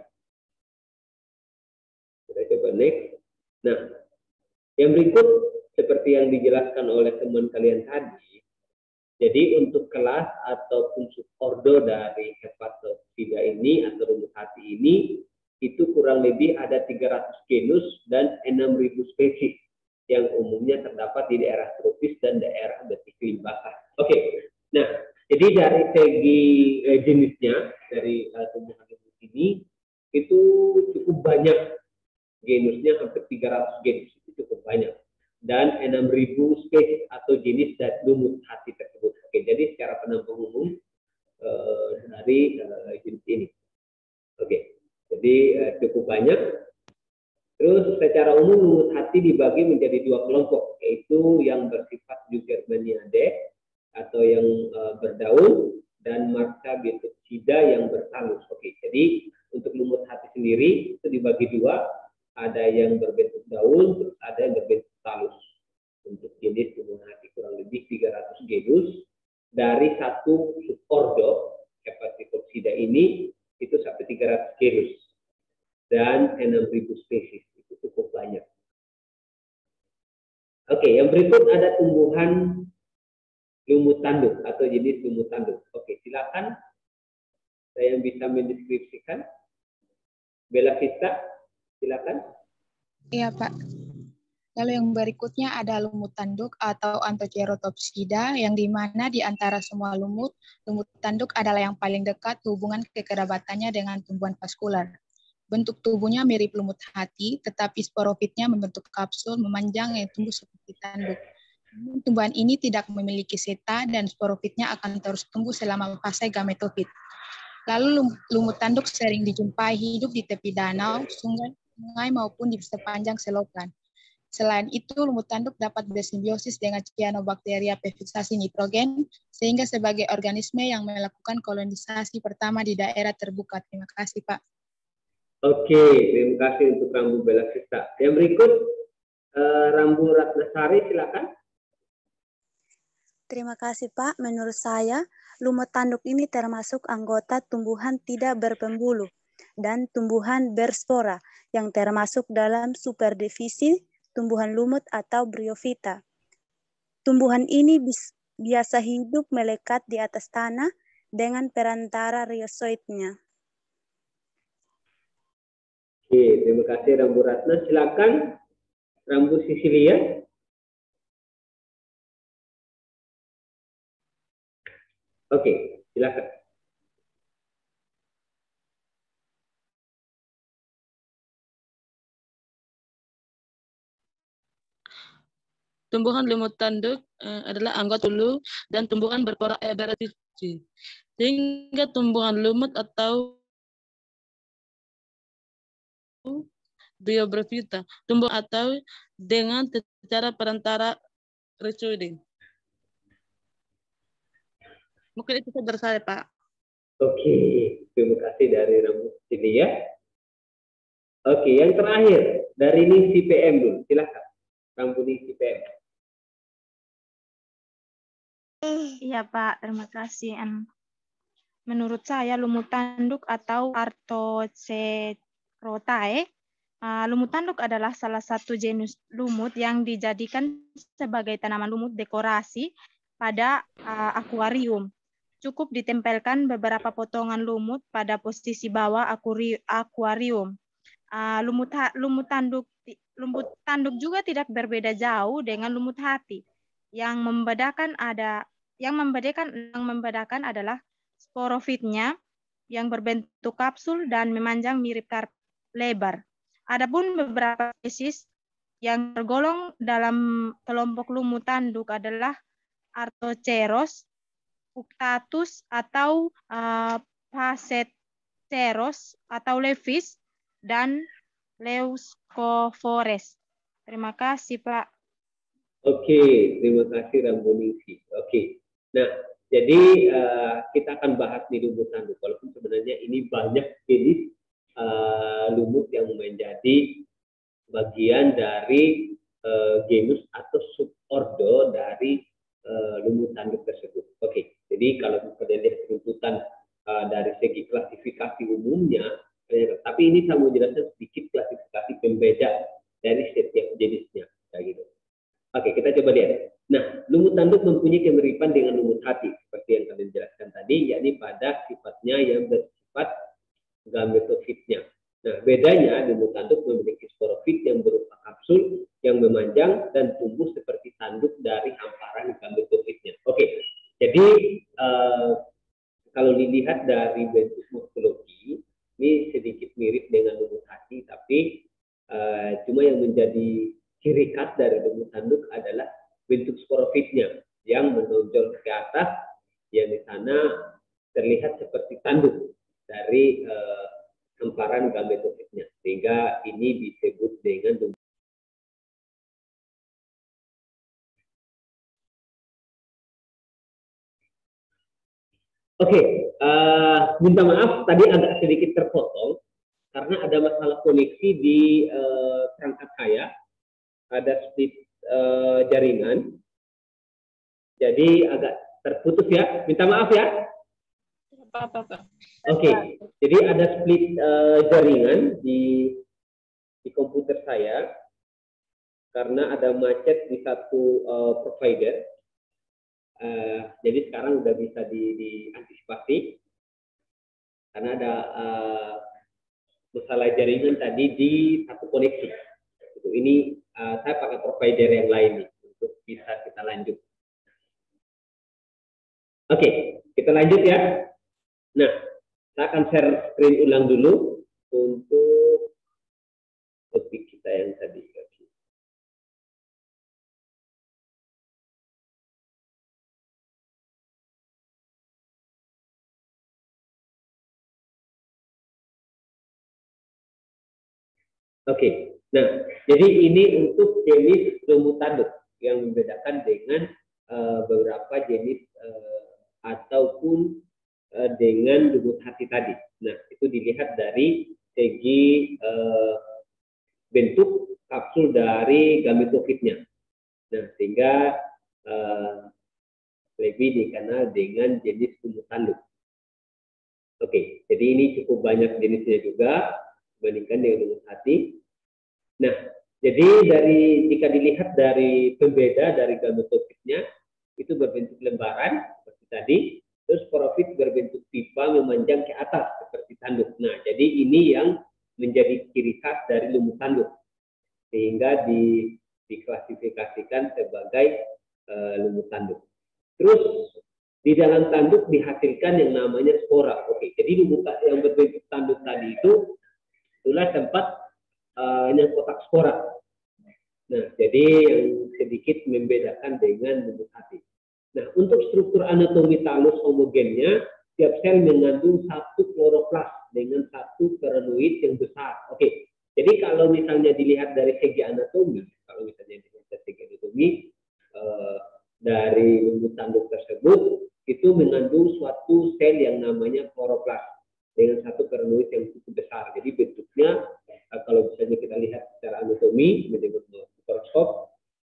Kita coba next. Nah, yang berikut seperti yang dijelaskan oleh teman kalian tadi. Jadi untuk kelas ataupun subordo dari Hepatopsida ini atau lumut hati ini itu kurang lebih ada tiga ratus genus dan enam ribu spesies yang umumnya terdapat di daerah tropis dan daerah beriklim basah. Oke, nah jadi dari segi eh, jenisnya dari uh, tumbuhan lumut ini itu cukup banyak. Genusnya hampir tiga ratus genus, itu cukup banyak. Dan enam ribu spesies atau jenis dari lumut hati tersebut. Oke, jadi secara penampang umum uh, dari uh, jenis ini. Oke, jadi uh, cukup banyak. Terus secara umum lumut hati dibagi menjadi dua kelompok, yaitu yang bersifat Jugermaniae atau yang uh, berdaun dan Marca Betopsida yang bertalus. Oke, jadi untuk lumut hati sendiri itu dibagi dua. Ada yang berbentuk daun, terus ada yang berbentuk talus. Untuk jenis tumbuhan hati kurang lebih tiga ratus genus. Dari satu subordo Hepatopsida ini, itu sampai tiga ratus genus. Dan enam ribu spesies, itu cukup banyak. Oke, yang berikut ada tumbuhan lumut tanduk atau jenis lumut tanduk. Oke, silakan. Saya yang bisa mendeskripsikan. Bella Vista. Silakan. Iya, Pak. Lalu yang berikutnya ada lumut tanduk atau Anthocerotopsida, yang di mana di antara semua lumut, lumut tanduk adalah yang paling dekat hubungan kekerabatannya dengan tumbuhan vaskular. Bentuk tubuhnya mirip lumut hati, tetapi sporofitnya membentuk kapsul memanjang yang tumbuh seperti tanduk. Tumbuhan ini tidak memiliki seta dan sporofitnya akan terus tumbuh selama fase gametofit. Lalu lumut tanduk sering dijumpai hidup di tepi danau, sungai, sungai maupun di sepanjang selokan. Selain itu, lumut tanduk dapat bersimbiosis dengan Cyanobacteria perfixasi nitrogen, sehingga sebagai organisme yang melakukan kolonisasi pertama di daerah terbuka. Terima kasih, Pak. Oke, terima kasih untuk Rambu Bella Vista. Yang berikut, uh, Rambu Ratnasari, silakan. Terima kasih, Pak. Menurut saya, lumut tanduk ini termasuk anggota tumbuhan tidak berpembuluh. dan tumbuhan berspora yang termasuk dalam superdivisi tumbuhan lumut atau bryophyta. Tumbuhan ini biasa hidup melekat di atas tanah dengan perantara rhizoidnya. Oke, terima kasih Rambu Ratna. Silakan Rambu Sisilia. Oke, silakan. Tumbuhan lumut tanduk uh, adalah anggota hulu dan tumbuhan berpora eh, beratisi. Sehingga tumbuhan lumut atau bryophyta tumbuh atau dengan secara perantara rhizoid. Mungkin itu saja saya, Pak. Oke, terima kasih dari Rambu Sisilia. Oke, yang terakhir dari Nisi P M dulu, silakan. Rambu Nisi P M. Iya Pak, terima kasih. Menurut saya lumut tanduk atau Artocerotae, uh, lumut tanduk adalah salah satu jenis lumut yang dijadikan sebagai tanaman lumut dekorasi pada uh, akuarium. Cukup ditempelkan beberapa potongan lumut pada posisi bawah akuarium. Uh, lumut, lumut tanduk lumut tanduk juga tidak berbeda jauh dengan lumut hati. Yang membedakan ada yang membedakan yang membedakan adalah sporofitnya yang berbentuk kapsul dan memanjang mirip karpet lebar. Adapun beberapa spesies yang tergolong dalam kelompok lumut tanduk adalah Artoceros, Punctatus atau uh, Phaceteros atau Levis dan Leucophores. Terima kasih, Pak. Oke, terima kasih Rambu Nisi. Oke, nah jadi uh, kita akan bahas nih lumut tanduk. Walaupun sebenarnya ini banyak jenis uh, lumut yang menjadi bagian dari uh, genus atau subordo dari uh, lumut tanduk tersebut. Oke, jadi kalau kita lihat runtutan uh, dari segi klasifikasi umumnya, eh, tapi ini saya mau jelaskan sedikit klasifikasi pembeda dari setiap jenisnya, kayak gitu. Oke, kita coba lihat. Nah, lumut tanduk mempunyai kemiripan dengan lumut hati, seperti yang kalian jelaskan tadi, yakni pada sifatnya yang bersifat gametofitnya. Nah, bedanya lumut tanduk memiliki sporofit yang berupa kapsul yang memanjang dan tumbuh seperti tanduk dari hamparan gametofitnya. Oke, jadi uh, kalau dilihat dari bentuk morfologi, ini sedikit mirip dengan lumut hati, tapi uh, cuma yang menjadi ciri khas dari lumut tanduk adalah bentuk sporofitnya yang menonjol ke atas, yang di sana terlihat seperti tanduk dari uh, hamparan gametofitnya, sehingga ini disebut dengan lumut. Oke, okay, uh, minta maaf tadi agak sedikit terpotong karena ada masalah koneksi di uh, perangkat saya. Ada split uh, jaringan, jadi agak terputus ya, minta maaf ya. Oke, okay. Jadi ada split uh, jaringan di di komputer saya karena ada macet di satu uh, provider. Uh, jadi sekarang udah bisa di, diantisipasi karena ada uh, masalah jaringan tadi di satu koneksi. Ini uh, saya pakai provider yang lain nih untuk bisa kita lanjut. Oke, okay, kita lanjut ya. Nah, saya akan share screen ulang dulu untuk topik kita yang tadi. Okay. Oke. Okay. Nah, jadi ini untuk jenis lumut tanduk yang membedakan dengan uh, beberapa jenis uh, ataupun uh, dengan lumut hati tadi. Nah, itu dilihat dari segi uh, bentuk kapsul dari gametofitnya. Nah, sehingga uh, lebih dikenal dengan jenis lumut tanduk. Oke, jadi ini cukup banyak jenisnya juga dibandingkan dengan lumut hati. Nah, jadi dari jika dilihat dari pembeda dari gametofitnya itu berbentuk lembaran seperti tadi, terus sporofit berbentuk pipa memanjang ke atas seperti tanduk. Nah, jadi ini yang menjadi ciri khas dari lumut tanduk sehingga di, diklasifikasikan sebagai uh, lumut tanduk. Terus di dalam tanduk dihasilkan yang namanya spora. Oke, jadi lumut yang berbentuk tanduk tadi itu itulah tempat uh, yang kotak spora. Nah, jadi yang sedikit membedakan dengan lumut hati. Nah, untuk struktur anatomi talus homogennya, tiap sel mengandung satu kloroplas dengan satu karenoid yang besar. Oke, jadi kalau misalnya dilihat dari segi anatomi, kalau misalnya dilihat dari segi anatomi uh, dari lumut tanduk tersebut itu mengandung suatu sel yang namanya kloroplas dengan satu karenoid yang cukup besar. Jadi bentuknya uh, kalau misalnya kita lihat secara anatomi menurut mikroskop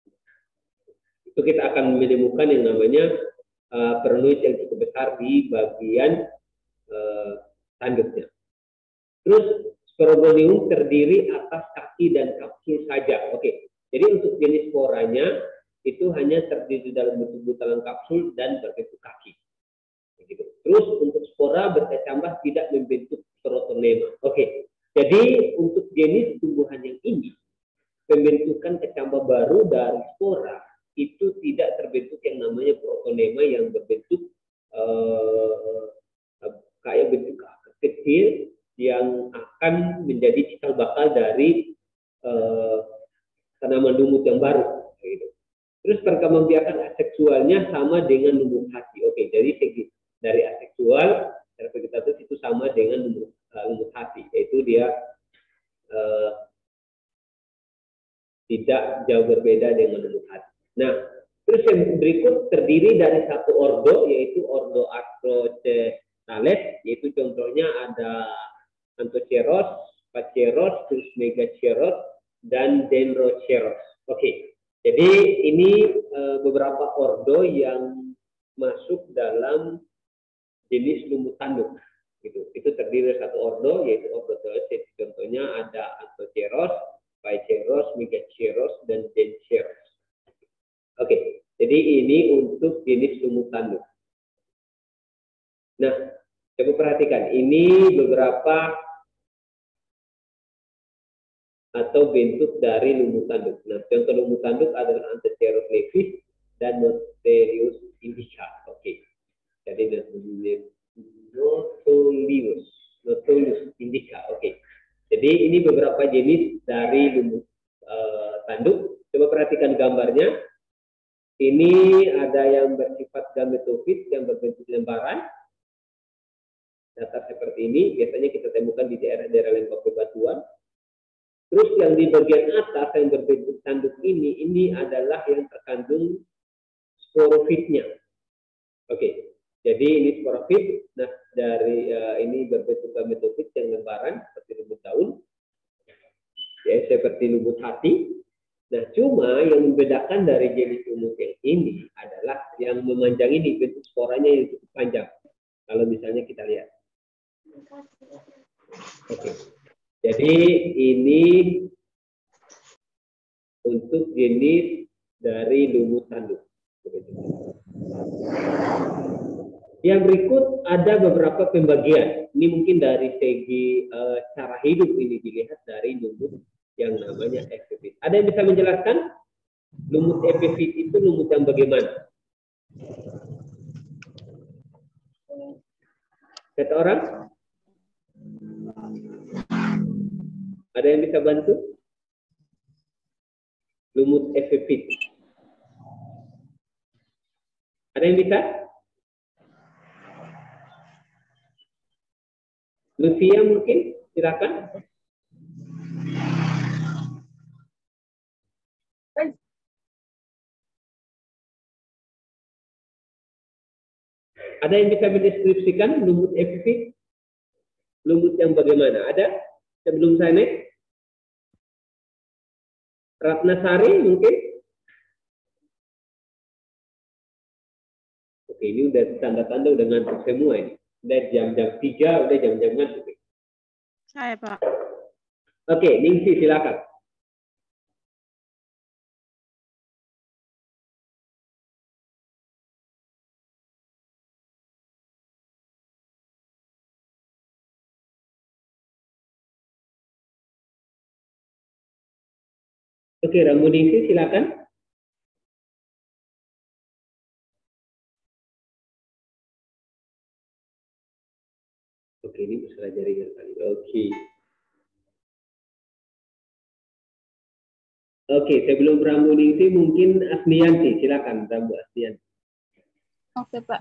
itu kita akan menemukan yang namanya uh, karenoid yang cukup besar di bagian uh, tanduknya. Terus sporogonium terdiri atas kaki dan kapsul saja. Oke, jadi untuk jenis sporanya itu hanya terdiri dalam bentuk butalan kapsul dan berbentuk kaki. Begitu. Terus untuk spora berkecambah tidak membentuk protonema. Oke, jadi untuk jenis tumbuhan yang ini pembentukan kecambah baru dari spora itu tidak terbentuk yang namanya protonema yang berbentuk uh, kayak bentuk kecil yang akan menjadi cikal bakal dari uh, tanaman lumut yang baru. Gitu. Terus perkembangbiakan aseksualnya sama dengan lumut hati. Oke, dari segi dari aseksual vegetatif itu sama dengan lumut, uh, lumut hati, yaitu dia uh, tidak jauh berbeda dengan lumut hati. Nah, terus yang berikut terdiri dari satu ordo, yaitu ordo Acrocetales, yaitu contohnya ada Anthoceros, Paceros, terus Megaceros, dan Dendroceros. Oke, jadi ini e, beberapa ordo yang masuk dalam jenis lumut tanduk. Gitu. Itu terdiri dari satu ordo, yaitu ordo Acrocetales. Contohnya ada Anthoceros, Paceros, Megaceros, dan Dendroceros. Oke, jadi ini untuk jenis lumut tanduk. Nah, coba perhatikan, ini beberapa atau bentuk dari lumut tanduk. Nah, contoh lumut tanduk adalah Anthoceros levis dan Notherius indica. Oke, jadi Notholius, Notholius indica. Oke, jadi ini beberapa jenis dari lumut uh, tanduk. Coba perhatikan gambarnya. Ini ada yang bersifat gametofit yang berbentuk lembaran. Datar seperti ini biasanya kita temukan di daerah-daerah lembah bebatuan. Terus yang di bagian atas yang berbentuk tanduk ini, ini adalah yang terkandung sporofitnya. Oke, jadi ini sporofit. Nah, dari uh, ini berbentuk gametofit yang lembaran seperti lumut daun, ya seperti lumut hati. Nah, cuma yang membedakan dari jenis lumut yang ini adalah yang memanjang ini, bentuk sporanya yang cukup panjang. Kalau misalnya kita lihat. Oke, jadi ini untuk jenis dari lumut tanduk. Yang berikut ada beberapa pembagian. Ini mungkin dari segi uh, cara hidup ini dilihat dari lumut yang namanya epifit. Ada yang bisa menjelaskan lumut epifit itu lumut yang bagaimana? Satu orang? Ada yang bisa bantu? Lumut epifit. Ada yang bisa? Lucia mungkin? Silakan. Ada yang bisa mendeskripsikan lumut epifit? Lumut yang bagaimana? Ada? Sebelum saya naik? Ratnasari mungkin? Oke, ini udah tanda-tanda udah ngantuk semua ini. Udah jam-jam tiga, udah jam-jam ngantuk. Saya, Pak. Oke, Ningsi silakan. Oke, Rambu Ningsi silakan. Oke, ini masalah jaringan kali. Oke. Oke, sebelum Rambu Ningsi mungkin Asmianti, silakan Rambu Asmianti. Oke, Pak.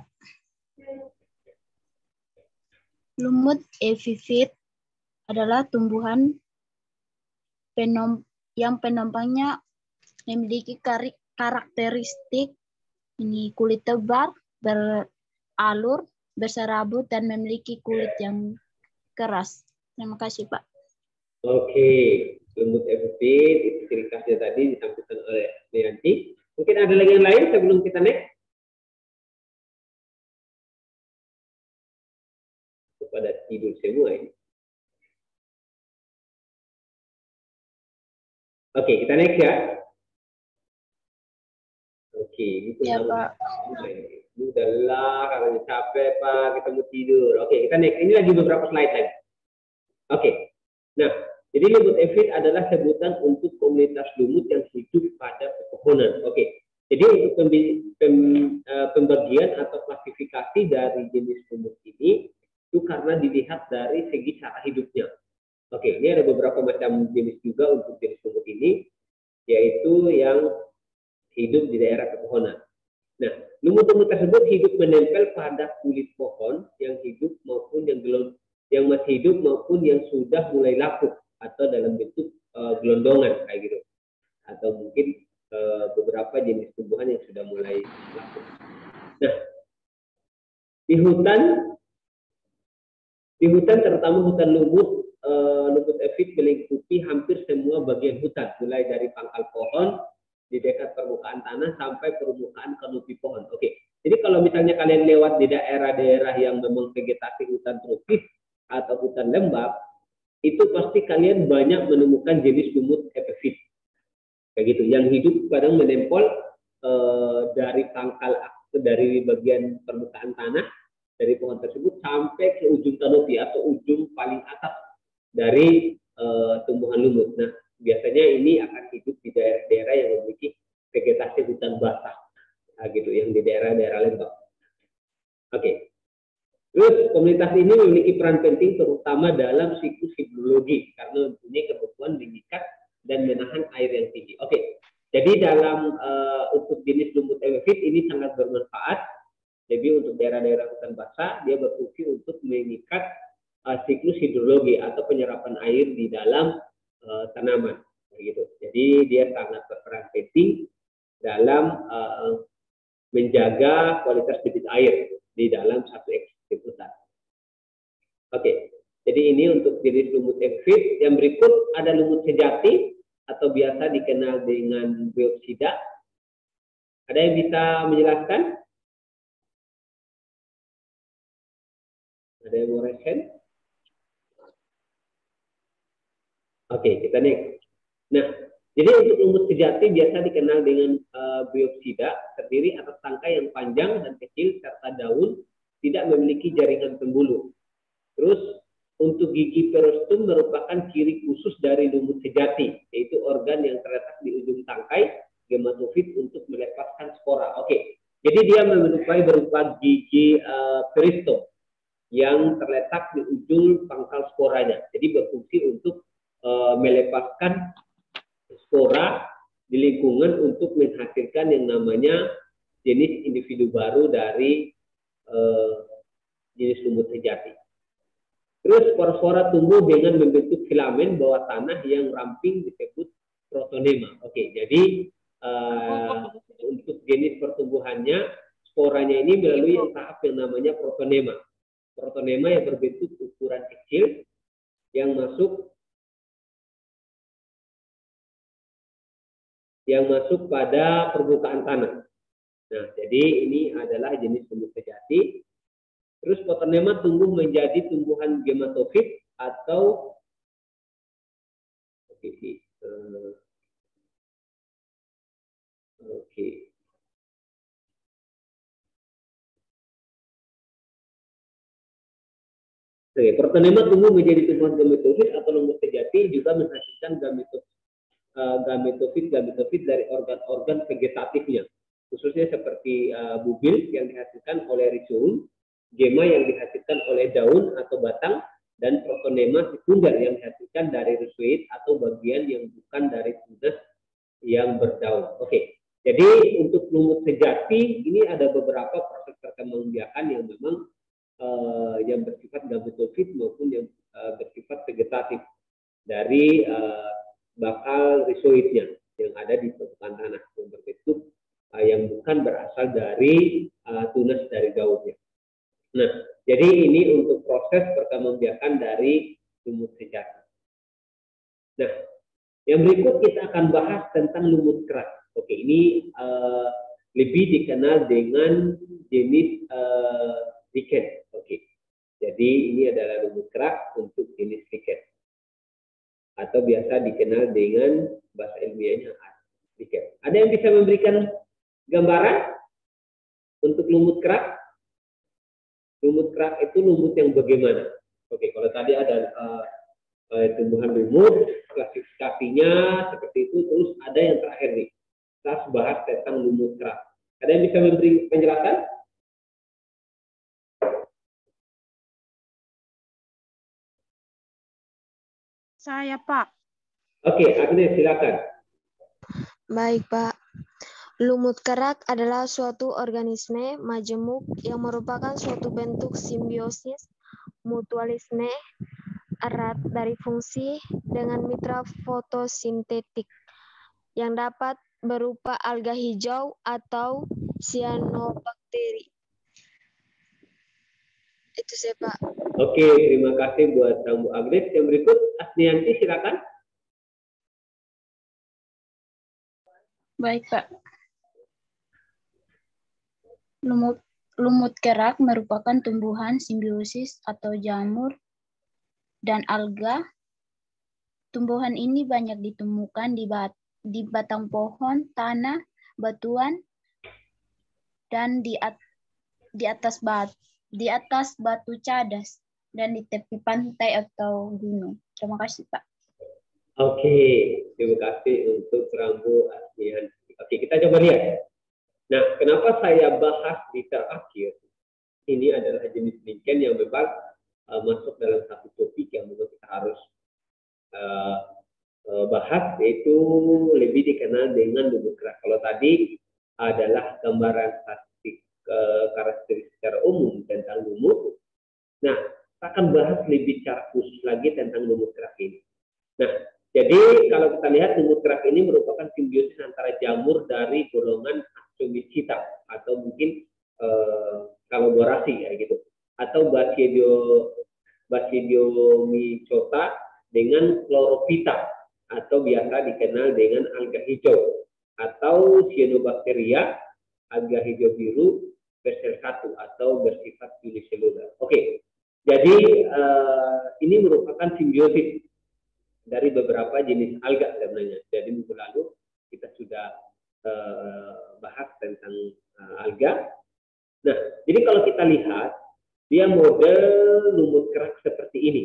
Lumut epifit adalah tumbuhan penom yang penampaknya memiliki karakteristik ini kulit tebal, beralur, berserabut, dan memiliki kulit yang keras. Terima kasih, Pak. Oke, lumut epifit itu ciri khasnya tadi disampaikan oleh Asmianti. Mungkin ada lagi yang lain sebelum kita next? Kepada tidur semua ini. Oke, kita next ya. Oke, itu ya, Pak. Ini udahlah, karena capek Pak, kita mau tidur. Oke, kita next. Ini lagi beberapa slide lagi. Oke, nah, jadi lumut epifit adalah sebutan untuk komunitas lumut yang hidup pada pepohonan. Oke, jadi untuk pem, pem, pembagian atau klasifikasi dari jenis lumut ini itu karena dilihat dari segi cara hidupnya. Oke, ini ada beberapa macam jenis juga untuk jenis lumut ini, yaitu yang hidup di daerah pepohonan. Nah, lumut-lumut tersebut hidup menempel pada kulit pohon yang hidup maupun yang gelond, yang masih hidup maupun yang sudah mulai lapuk atau dalam bentuk uh, gelondongan kayak gitu, atau mungkin uh, beberapa jenis tumbuhan yang sudah mulai lapuk. Nah, di hutan, di hutan terutama hutan lumut, uh, lumut epifit melingkupi hampir semua bagian hutan, mulai dari pangkal pohon di dekat permukaan tanah sampai permukaan kanopi pohon. Oke, jadi kalau misalnya kalian lewat di daerah-daerah yang memang vegetasi hutan tropis atau hutan lembab, itu pasti kalian banyak menemukan jenis lumut epifit, kayak gitu, yang hidup kadang menempel uh, dari pangkal dari bagian permukaan tanah dari pohon tersebut sampai ke ujung kanopi atau ujung paling atas dari uh, tumbuhan lumut. Nah, biasanya ini akan hidup di daerah-daerah yang memiliki vegetasi hutan basah, nah, gitu, yang di daerah-daerah lembab. Oke, terus komunitas ini memiliki peran penting terutama dalam siklus hidrologi karena mempunyai kebutuhan mengikat dan menahan air yang tinggi. Oke, jadi dalam uh, untuk jenis lumut epifit ini sangat bermanfaat. Jadi untuk daerah-daerah hutan basah dia berfungsi untuk mengikat uh, siklus hidrologi atau penyerapan air di dalam Uh, tanaman, gitu. Jadi dia sangat berperan penting dalam uh, menjaga kualitas debit air di dalam satu ekosistem hutan. Oke, jadi ini untuk jenis lumut epifit. Yang berikut ada lumut sejati atau biasa dikenal dengan Bryopsida. Ada yang bisa menjelaskan? Ada yang mau resen? Oke, kita next. Nah, jadi untuk lumut sejati biasa dikenal dengan uh, Bryopsida, terdiri atas tangkai yang panjang dan kecil serta daun tidak memiliki jaringan pembuluh. Terus untuk gigi perostum merupakan ciri khusus dari lumut sejati, yaitu organ yang terletak di ujung tangkai gematofit untuk melepaskan spora. Oke, jadi dia menyerupai berupa gigi uh, peristom yang terletak di ujung pangkal sporanya. Jadi berfungsi untuk Uh, melepaskan spora di lingkungan untuk menghasilkan yang namanya jenis individu baru dari uh, jenis lumut sejati. Terus spora-spora tumbuh dengan membentuk filamen bawah tanah yang ramping disebut protonema. Oke, jadi uh, untuk jenis pertumbuhannya sporanya ini melalui tahap yang namanya protonema. Protonema yang berbentuk ukuran kecil yang masuk yang masuk pada permukaan tanah. Nah, jadi ini adalah jenis lumut sejati. Terus Terus protonema tumbuh menjadi tumbuhan gematofit atau oke, okay, uh, oke. Okay. Oke, protonema tumbuh menjadi tumbuhan gametofit atau lumut sejati juga menghasilkan gametofit, uh, gametofit, gametofit dari organ-organ vegetatifnya, khususnya seperti uh, bubil yang dihasilkan oleh rhizoom, gema yang dihasilkan oleh daun atau batang, dan protonema sekunder yang dihasilkan dari rhizoid atau bagian yang bukan dari tunas yang berdaun. Oke, jadi untuk lumut sejati ini ada beberapa proses perkembangbiakan yang memang Uh, yang bersifat gametofit maupun yang uh, bersifat vegetatif dari uh, bakal rhizoidnya yang ada di permukaan tanah yang berbentuk uh, yang bukan berasal dari uh, tunas dari daunnya. Nah, jadi ini untuk proses perkembangbiakan dari lumut sejati. Nah, yang berikut kita akan bahas tentang lumut keras. Oke, ini uh, lebih dikenal dengan jenis uh, lichen. Oke, jadi ini adalah lumut kerak untuk jenis lichen, atau biasa dikenal dengan bahasa ilmiahnya lichen. Ada yang bisa memberikan gambaran untuk lumut kerak? Lumut kerak itu lumut yang bagaimana? Oke, kalau tadi ada uh, uh, tumbuhan lumut, klasifikasinya seperti itu, terus ada yang terakhir nih, kita bahas tentang lumut kerak. Ada yang bisa memberi penjelasan? Saya, Pak. Oke, Agnes, silakan. Baik, Pak. Lumut kerak adalah suatu organisme majemuk yang merupakan suatu bentuk simbiosis mutualisme erat dari fungsi dengan mitra fotosintetik yang dapat berupa alga hijau atau cyanobacteria. Itu saya, Pak. Oke, terima kasih buat Bu Agnes. Yang berikut, Asnianti, silakan. Baik, Pak. Lumut, lumut kerak merupakan tumbuhan simbiosis atau jamur dan alga. Tumbuhan ini banyak ditemukan di, bat, di batang pohon, tanah, batuan, dan di, at, di atas batu. di atas batu cadas dan di tepi pantai atau gunung. Terima kasih, Pak. Oke, terima kasih untuk Rambu Asnian. Oke, kita coba lihat. Nah, kenapa saya bahas di terakhir? Ini adalah jenis lichen yang memang uh, masuk dalam satu topik yang memang kita harus uh, uh, bahas, yaitu lebih dikenal dengan lumut kerak. Kalau tadi adalah gambaran statistik uh, karakteristik secara umum tentang lumut. Nah, kita akan bahas lebih secara khusus lagi tentang lumut kerak ini. Nah, jadi kalau kita lihat lumut kerak ini merupakan simbiosis antara jamur dari golongan Ascomyceta atau mungkin uh, kolaborasi ya gitu, atau Basidio Basidiomycota dengan Chlorophyta atau biasa dikenal dengan alga hijau, atau Cyanobacteria alga hijau biru bersel satu atau bersifat uniselular. Oke, jadi uh, ini merupakan simbiosis dari beberapa jenis alga sebenarnya. Jadi minggu lalu kita sudah uh, bahas tentang uh, alga. Nah, jadi kalau kita lihat, dia model lumut kerak seperti ini.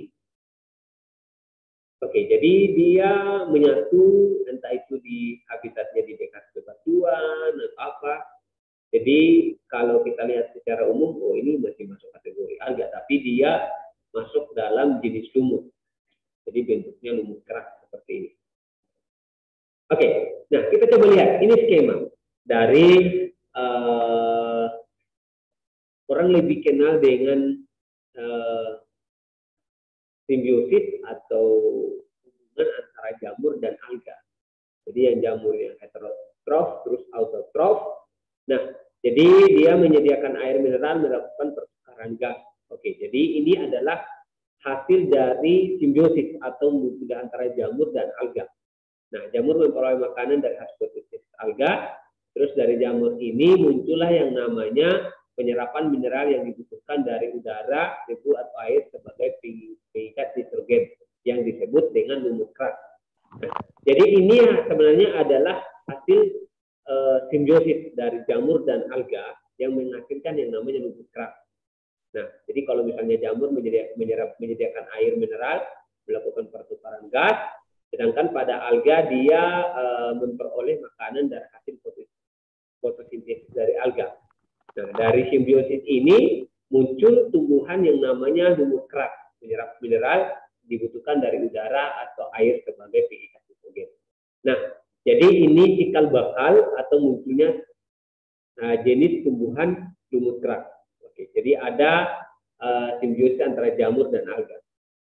Oke, jadi dia menyatu, entah itu di habitatnya di dekat bebatuan atau apa. Jadi kalau kita lihat secara umum, oh ini masih masuk kategori alga, tapi dia masuk dalam jenis lumut. Jadi bentuknya lumut kerak seperti ini. Oke, nah kita coba lihat, ini skema dari uh, orang lebih kenal dengan uh, simbiosis atau hubungan antara jamur dan alga. Jadi yang jamur yang heterotrof, terus autotrof. Nah, jadi dia menyediakan air mineral, melakukan pertukaran gas. Oke, jadi ini adalah hasil dari simbiosis atau hubungan antara jamur dan alga. Nah, jamur memperoleh makanan dari hasil fotosintesis alga. Terus dari jamur ini muncullah yang namanya penyerapan mineral yang dibutuhkan dibutuhkan dari udara, debu atau air sebagai pengikat nitrogen yang disebut dengan lumut kerak. Nah, jadi ini sebenarnya adalah hasil uh, simbiosis dari jamur dan alga yang menghasilkan yang namanya lumut kerak. Nah, jadi kalau misalnya jamur menyediakan, menyediakan air mineral, melakukan pertukaran gas, sedangkan pada alga dia uh, memperoleh makanan dari hasil fotosintesis dari alga. Nah, dari simbiosis ini muncul tumbuhan yang namanya lumut kerak, menyerap mineral dibutuhkan dari udara atau air sebagai pengikat nitrogen. Nah, jadi ini cikal bakal atau munculnya uh, jenis tumbuhan lumut kerak. Oke, jadi ada uh, simbiosis antara jamur dan alga.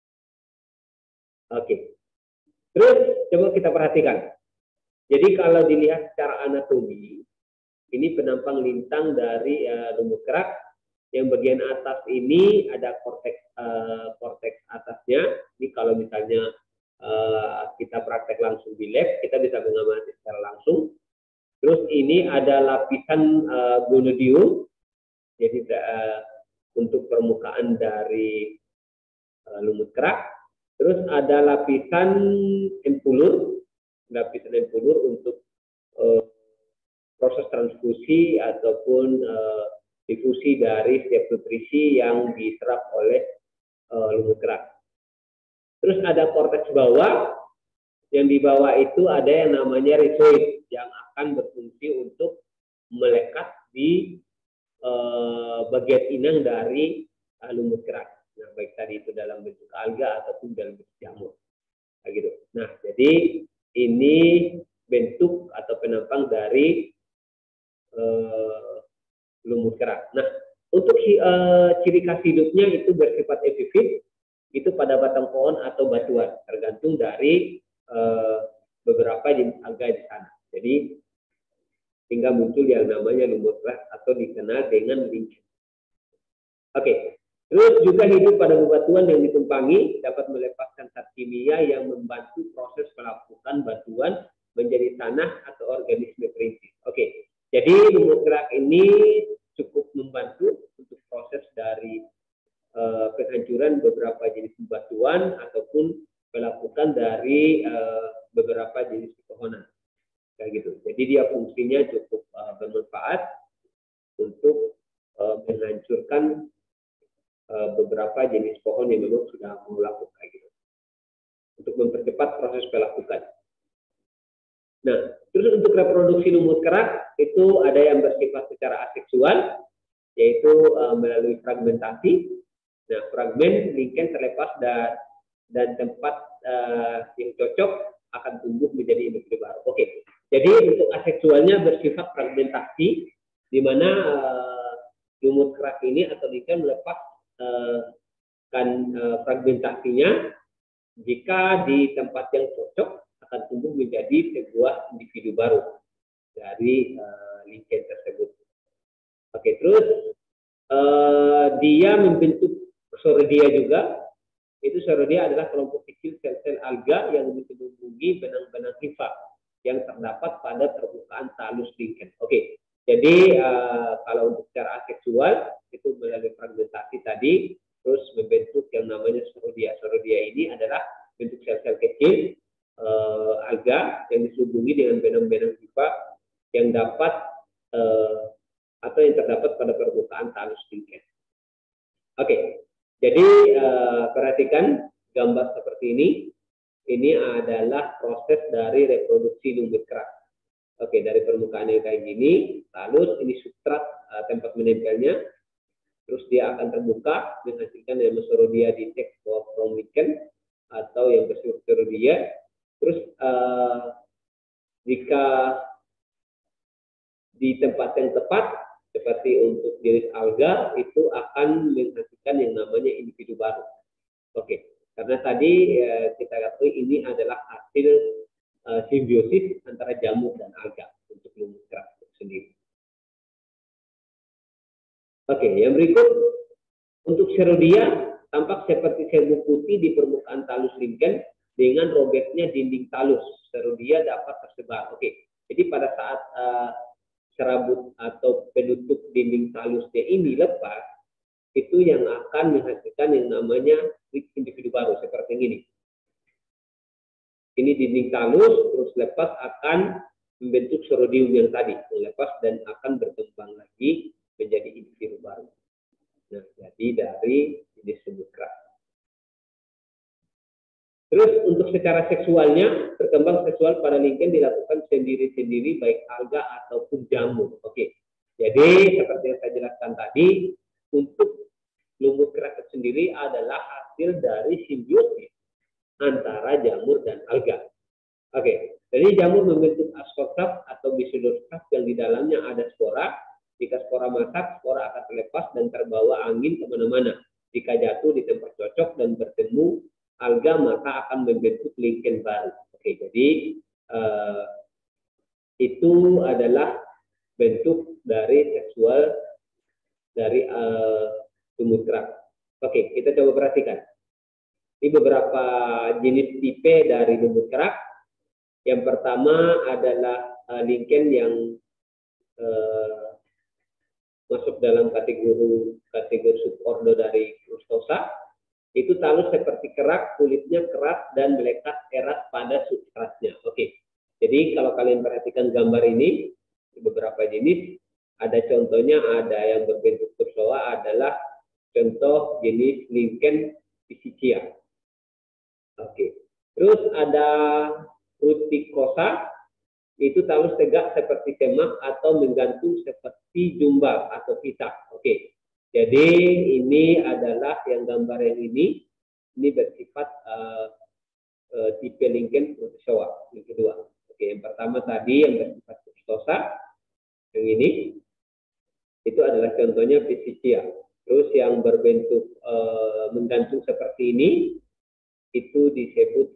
Oke, terus coba kita perhatikan. Jadi kalau dilihat secara anatomi, ini penampang lintang dari uh, lumut kerak. Yang bagian atas ini ada korteks uh, korteks atasnya. Ini kalau misalnya uh, kita praktek langsung di lab, kita bisa mengamati secara langsung. Terus ini ada lapisan uh, gonodium. Jadi uh, untuk permukaan dari uh, lumut kerak. Terus ada lapisan empulur, lapisan empulur untuk uh, proses transfusi ataupun uh, difusi dari setiap nutrisi yang diserap oleh uh, lumut kerak. Terus ada korteks bawah, yang di bawah itu ada yang namanya rhizoid yang akan berfungsi untuk melekat di uh, bagian inang dari uh, lumut kerak. Nah, baik tadi itu dalam bentuk alga ataupun dalam bentuk jamur. Nah, gitu. Nah, jadi ini bentuk atau penampang dari uh, lumut kerak. Nah, untuk uh, ciri khas hidupnya itu bersifat epifit, itu pada batang pohon atau batuan, tergantung dari uh, beberapa jenis alga di sana. Jadi, hingga muncul yang namanya lumut kerak atau dikenal dengan lichen. Oke, okay. Terus juga hidup pada bebatuan yang ditumpangi, dapat melepaskan zat kimia yang membantu proses pelapukan batuan menjadi tanah atau organisme perintis. Oke, okay. Jadi lumut kerak ini cukup membantu untuk proses dari uh, penghancuran beberapa jenis bebatuan ataupun pelapukan dari uh, beberapa jenis pepohonan. Kayak gitu. Jadi dia fungsinya cukup uh, bermanfaat untuk uh, menghancurkan uh, beberapa jenis pohon yang memang sudah melapuk kayak gitu. Untuk mempercepat proses pelapukan. Nah, terus untuk reproduksi lumut kerak itu ada yang bersifat secara aseksual, yaitu uh, melalui fragmentasi. Nah, fragmen lichen terlepas dan, dan tempat uh, yang cocok akan tumbuh menjadi individu baru. Oke, jadi untuk aseksualnya bersifat fragmentasi, di mana uh, lumut kerak ini atau lichen melepas uh, kan uh, fragmentasinya jika di tempat yang cocok akan tumbuh menjadi sebuah individu baru dari uh, lichen tersebut. Oke, terus uh, dia membentuk sorodia juga. Itu sorodia adalah kelompok kecil sel-sel alga yang diselubungi benang-benang hifa yang terdapat pada permukaan talus lichen. Oke, jadi uh, kalau untuk secara aseksual itu melalui fragmentasi tadi, terus membentuk yang namanya sorodia. Sorodia ini adalah bentuk sel-sel kecil Uh, alga yang diselubungi dengan benang-benang hifa yang dapat uh, atau yang terdapat pada permukaan talus lichen. Oke, okay. Jadi uh, perhatikan gambar seperti ini. Ini adalah proses dari reproduksi lumut kerak. Oke, okay, dari permukaan yang kayak gini, talus ini substrat uh, tempat menempelnya, terus dia akan terbuka menghasilkan yang sorodia di teks from lichen atau yang bersifat sorodia. Terus uh, jika di tempat yang tepat seperti untuk jenis alga itu akan menghasilkan yang namanya individu baru. Oke, karena tadi uh, kita katakan ini adalah hasil uh, simbiosis antara jamur dan alga untuk lumut kerak sendiri. Oke, yang berikut untuk serodia tampak seperti serbuk putih di permukaan talus lichen. Dengan robeknya dinding talus, serodia dapat tersebar. Oke, jadi pada saat uh, serabut atau penutup dinding talusnya ini lepas, itu itu yang akan menghasilkan yang namanya individu baru seperti ini. Ini dinding talus, terus lepas akan membentuk sorodium yang tadi, melepas dan akan berkembang lagi menjadi individu baru. Nah, jadi dari jenis lumut kerak. Terus untuk secara seksualnya, berkembang seksual pada lichen dilakukan sendiri-sendiri baik alga ataupun jamur. Oke, jadi seperti yang saya jelaskan tadi, untuk lumut kerak sendiri adalah hasil dari simbiosis antara jamur dan alga. Oke, jadi jamur membentuk ascotrap atau basilostrap yang di dalamnya ada spora. Jika spora masak, spora akan terlepas dan terbawa angin kemana-mana. Jika jatuh di tempat cocok dan bertemu alga, maka akan membentuk lichen baru. Oke, jadi uh, itu adalah bentuk dari seksual dari uh, lumut kerak. Oke, kita coba perhatikan. Ini beberapa jenis tipe dari lumut kerak. Yang pertama adalah uh, lichen yang uh, masuk dalam kategori kategori subordo dari Crustosa. Itu talus seperti kerak, kulitnya keras dan melekat erat pada substratnya. Oke, jadi kalau kalian perhatikan gambar ini, beberapa jenis, ada contohnya, ada yang berbentuk tersoa adalah contoh jenis lichen Pichichia. Oke, terus ada Ruticosa, itu talus tegak seperti semak atau menggantung seperti jumbal atau pisah. Oke, jadi ini adalah yang gambar yang ini, ini bersifat uh, uh, tipe lichen Protozoa yang kedua. Oke, yang pertama tadi yang bersifat Crustosa, yang ini itu adalah contohnya Pichichia. Terus yang berbentuk uh, menggantung seperti ini itu disebut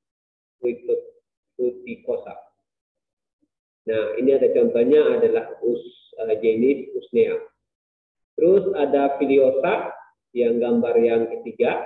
Ruticosa. Nah, ini ada contohnya adalah us, uh, jenis Usnea. Terus ada Filiosa yang gambar yang ketiga.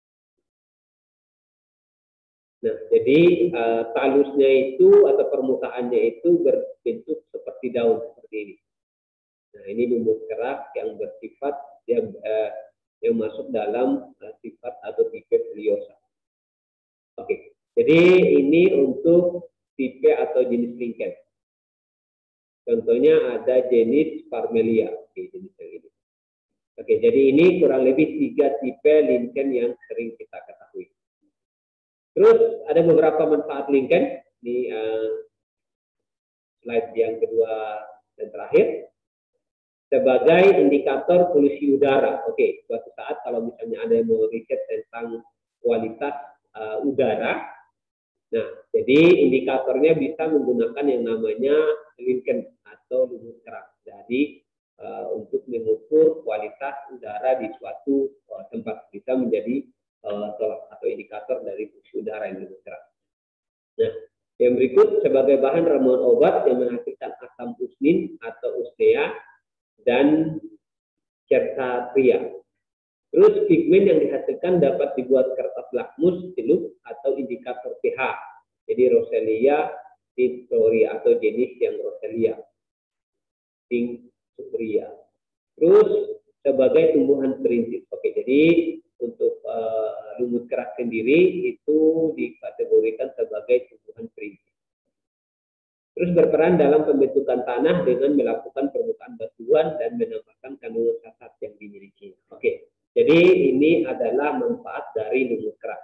Nah, jadi uh, talusnya itu atau permukaannya itu berbentuk seperti daun seperti ini. Nah, ini lumut kerak yang bersifat yang uh, yang masuk dalam uh, sifat atau tipe Filiosa. Oke, jadi ini untuk tipe atau jenis lichen. Contohnya ada jenis Parmelia. Oke, jenis yang ini. Oke, jadi ini kurang lebih tiga tipe lichen yang sering kita ketahui. Terus ada beberapa manfaat lichen. Ini uh, slide yang kedua dan terakhir. Sebagai indikator polusi udara. Oke, suatu saat kalau misalnya ada yang mau riset tentang kualitas uh, udara, nah, jadi indikatornya bisa menggunakan yang namanya lichen atau lumut kerak. Jadi uh, untuk mengukur kualitas udara di suatu uh, tempat bisa menjadi uh, tolak atau indikator dari polusi udara yang lumut kerak. Nah, yang berikut sebagai bahan ramuan obat yang menghasilkan asam usnin atau usnea dan certatria. Terus pigmen yang dihasilkan dapat dibuat kertas lakmus, celup atau indikator pH. Jadi Rossellia tinctoria atau jenis yang Rossellia tinctoria. Terus sebagai tumbuhan prinsip. Oke, jadi untuk uh, lumut kerak sendiri itu dikategorikan sebagai tumbuhan prinsip. Terus berperan dalam pembentukan tanah dengan melakukan permukaan batuan dan menambahkan kandungan zat yang dimiliki. Oke, jadi ini adalah manfaat dari lumut kerak.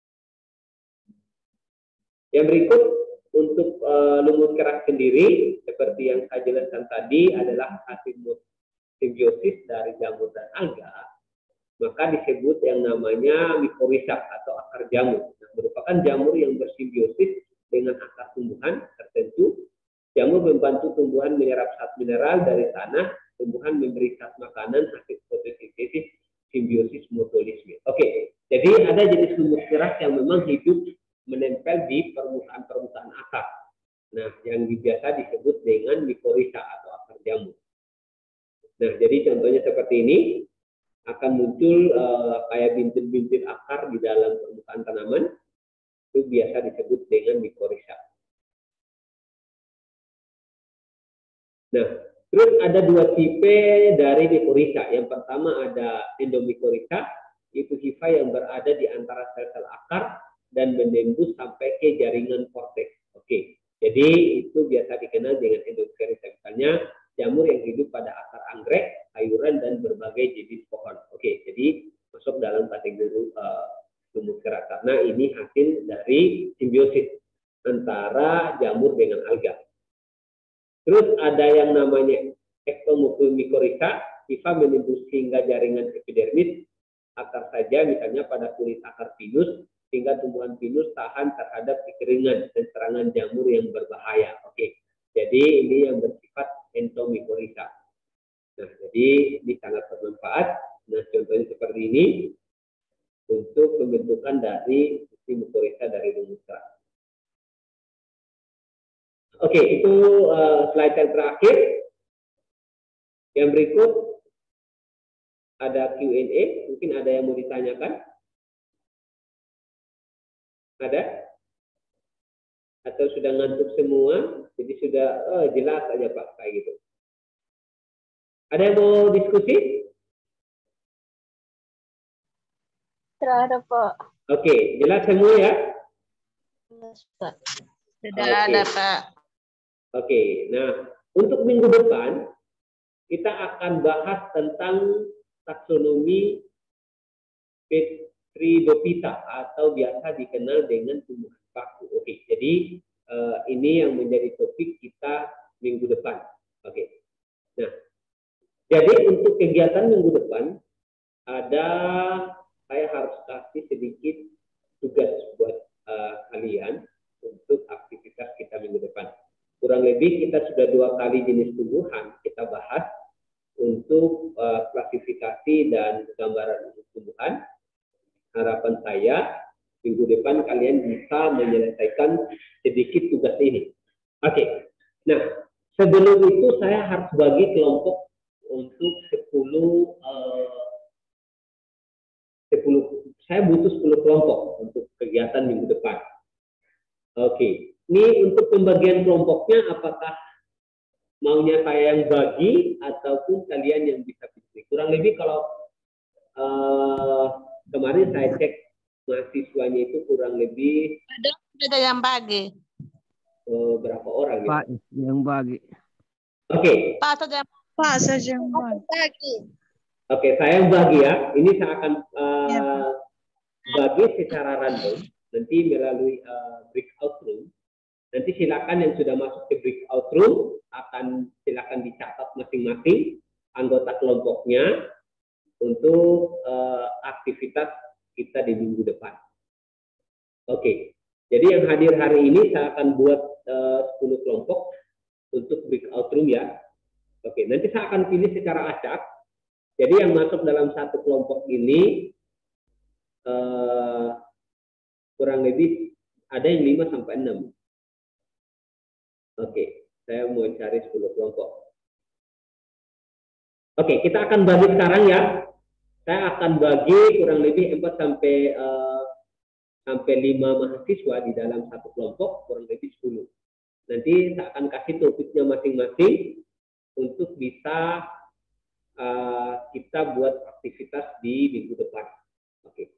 Yang berikut untuk uh, lumut kerak sendiri, seperti yang saya jelaskan tadi, adalah hasil simbiosis dari jamur dan alga, maka disebut yang namanya mikorizat atau akar jamur. Nah, merupakan jamur yang bersimbiosis dengan akar tumbuhan tertentu. Jamur membantu tumbuhan menyerap zat mineral dari tanah, tumbuhan memberi zat makanan hasil fotosintesis simbiosis mutualisme. Oke, jadi ada jenis lumut kerak yang memang hidup menempel di permukaan-permukaan akar. Nah, yang biasa disebut dengan mikorizat atau akar jamur. Nah, jadi contohnya seperti ini, akan muncul uh, kayak bintik-bintik akar di dalam permukaan tanaman, itu biasa disebut dengan mikorizat. Nah, Terus ada dua tipe dari mikorizа. Yang pertama ada endomikorizа, yaitu hifa yang berada di antara sel-sel akar dan menembus sampai ke jaringan korteks. Oke, jadi itu biasa dikenal dengan endomikorizа. Misalnya jamur yang hidup pada akar anggrek, sayuran, dan berbagai jenis pohon. Oke, jadi masuk dalam kategori uh, lumut kerak karena ini hasil dari simbiosis antara jamur dengan alga. Terus ada yang namanya ektomykorrhiza, hifa menembus hingga jaringan epidermis akar saja, misalnya pada kulit akar pinus, sehingga tumbuhan pinus tahan terhadap kekeringan dan serangan jamur yang berbahaya. Oke, jadi ini yang bersifat entomykorrhiza. Nah, jadi ini sangat bermanfaat. Nah, contohnya seperti ini untuk pembentukan dari sistem mikorizа dari lumut kerak. Oke, itu uh, slide yang terakhir. Yang berikut ada Q and A. Mungkin ada yang mau ditanyakan? Ada? Atau sudah ngantuk semua? Jadi sudah oh, jelas aja Pak, kayak gitu. Ada yang mau diskusi? Tidak ada, Pak. Oke, jelas semua ya? Jelas, Pak. Tidak Oke. ada, Pak. Oke, nah untuk minggu depan kita akan bahas tentang taksonomi Petridophyta atau biasa dikenal dengan tumbuhan paku. Oke, jadi uh, ini yang menjadi topik kita minggu depan. Oke, nah jadi untuk kegiatan minggu depan ada saya harus kasih sedikit tugas buat uh, kalian untuk aktivitas kita minggu depan. Kurang lebih kita sudah dua kali jenis tumbuhan kita bahas untuk uh, klasifikasi dan gambaran untuk tumbuhan. Harapan saya minggu depan kalian bisa menyelesaikan sedikit tugas ini. Oke, nah sebelum itu saya harus bagi kelompok untuk sepuluh, uh, sepuluh, saya butuh sepuluh kelompok untuk kegiatan minggu depan. Oke, ini untuk pembagian kelompoknya apakah maunya saya yang bagi ataupun kalian yang bisa pilih. Kurang lebih kalau uh, kemarin saya cek mahasiswanya itu kurang lebih Ada, ada yang bagi. Uh, berapa orang ya? Pak yang bagi. Oke. Okay. Pak saja. Pak saja yang bagi. Oke, okay, saya yang bagi ya. Ini saya akan uh, ya, bagi secara random nanti melalui uh, breakout room. Nanti silakan yang sudah masuk ke breakout room akan silakan dicatat masing-masing anggota kelompoknya untuk uh, aktivitas kita di minggu depan. Oke, okay. Jadi yang hadir hari ini saya akan buat uh, sepuluh kelompok untuk breakout room ya. Oke, okay. Nanti saya akan pilih secara acak. Jadi yang masuk dalam satu kelompok ini uh, kurang lebih ada yang lima sampai enam. Oke, saya mau cari sepuluh kelompok. Oke, kita akan bagi sekarang ya. Saya akan bagi kurang lebih empat sampai uh, sampai lima mahasiswa di dalam satu kelompok, kurang lebih sepuluh. Nanti saya akan kasih topiknya masing-masing untuk bisa uh, kita buat aktivitas di minggu depan. Oke.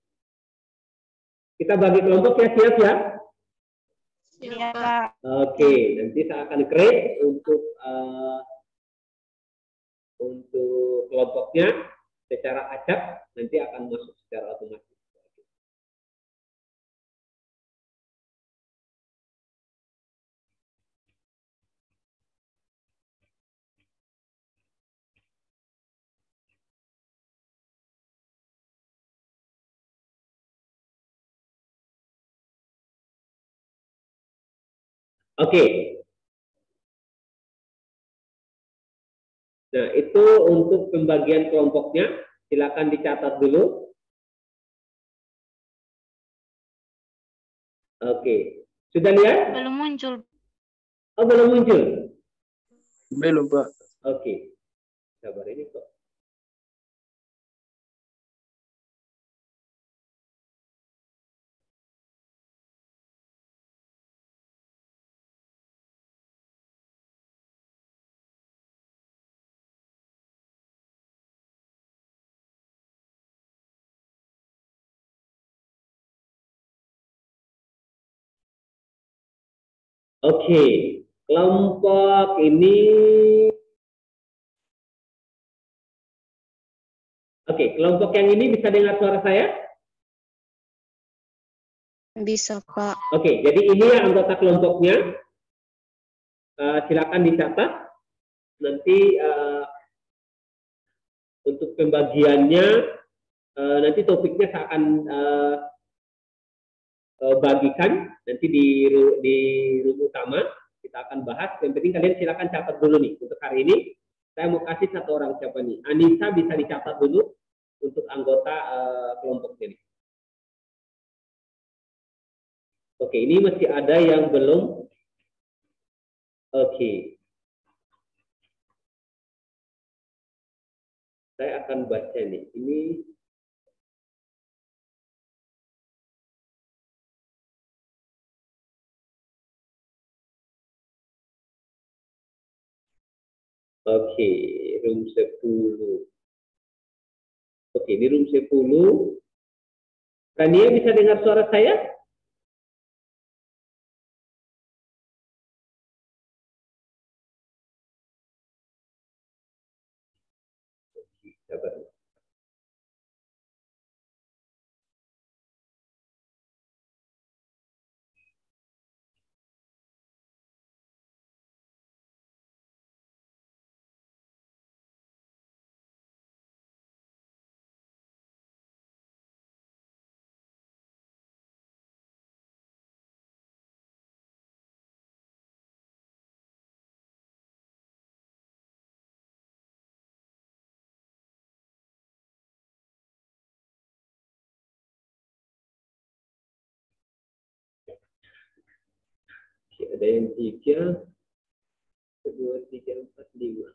Kita bagi kelompok ya, siap ya? Iya, Pak. Oke, nanti saya akan create untuk uh, untuk kelompoknya secara acak, nanti akan masuk secara otomatis. Oke. Nah, itu untuk pembagian kelompoknya. Silakan dicatat dulu. Oke. Sudah lihat? Belum muncul. Oh, belum muncul? Belum, Pak. Oke. Sabar ini kok. Oke, kelompok ini. Oke, kelompok yang ini bisa dengar suara saya? Bisa, Pak. Oke, jadi ini ya anggota kelompoknya. Uh, silakan dicatat. Nanti uh, untuk pembagiannya, uh, nanti topiknya saya akan uh, uh, bagikan nanti di di room utama. Kita akan bahas. Yang penting kalian silakan catat dulu nih untuk hari ini. Saya mau kasih satu orang siapa nih? Anissa bisa dicatat dulu untuk anggota uh, kelompok ini. Oke, ini masih ada yang belum. Oke. Saya akan baca nih. Ini Oke, room sepuluh. Oke, ini room sepuluh. Tania bisa dengar suara saya? Oke, sabar. Oke, ada yang tiga, kedua, tiga, empat, lima.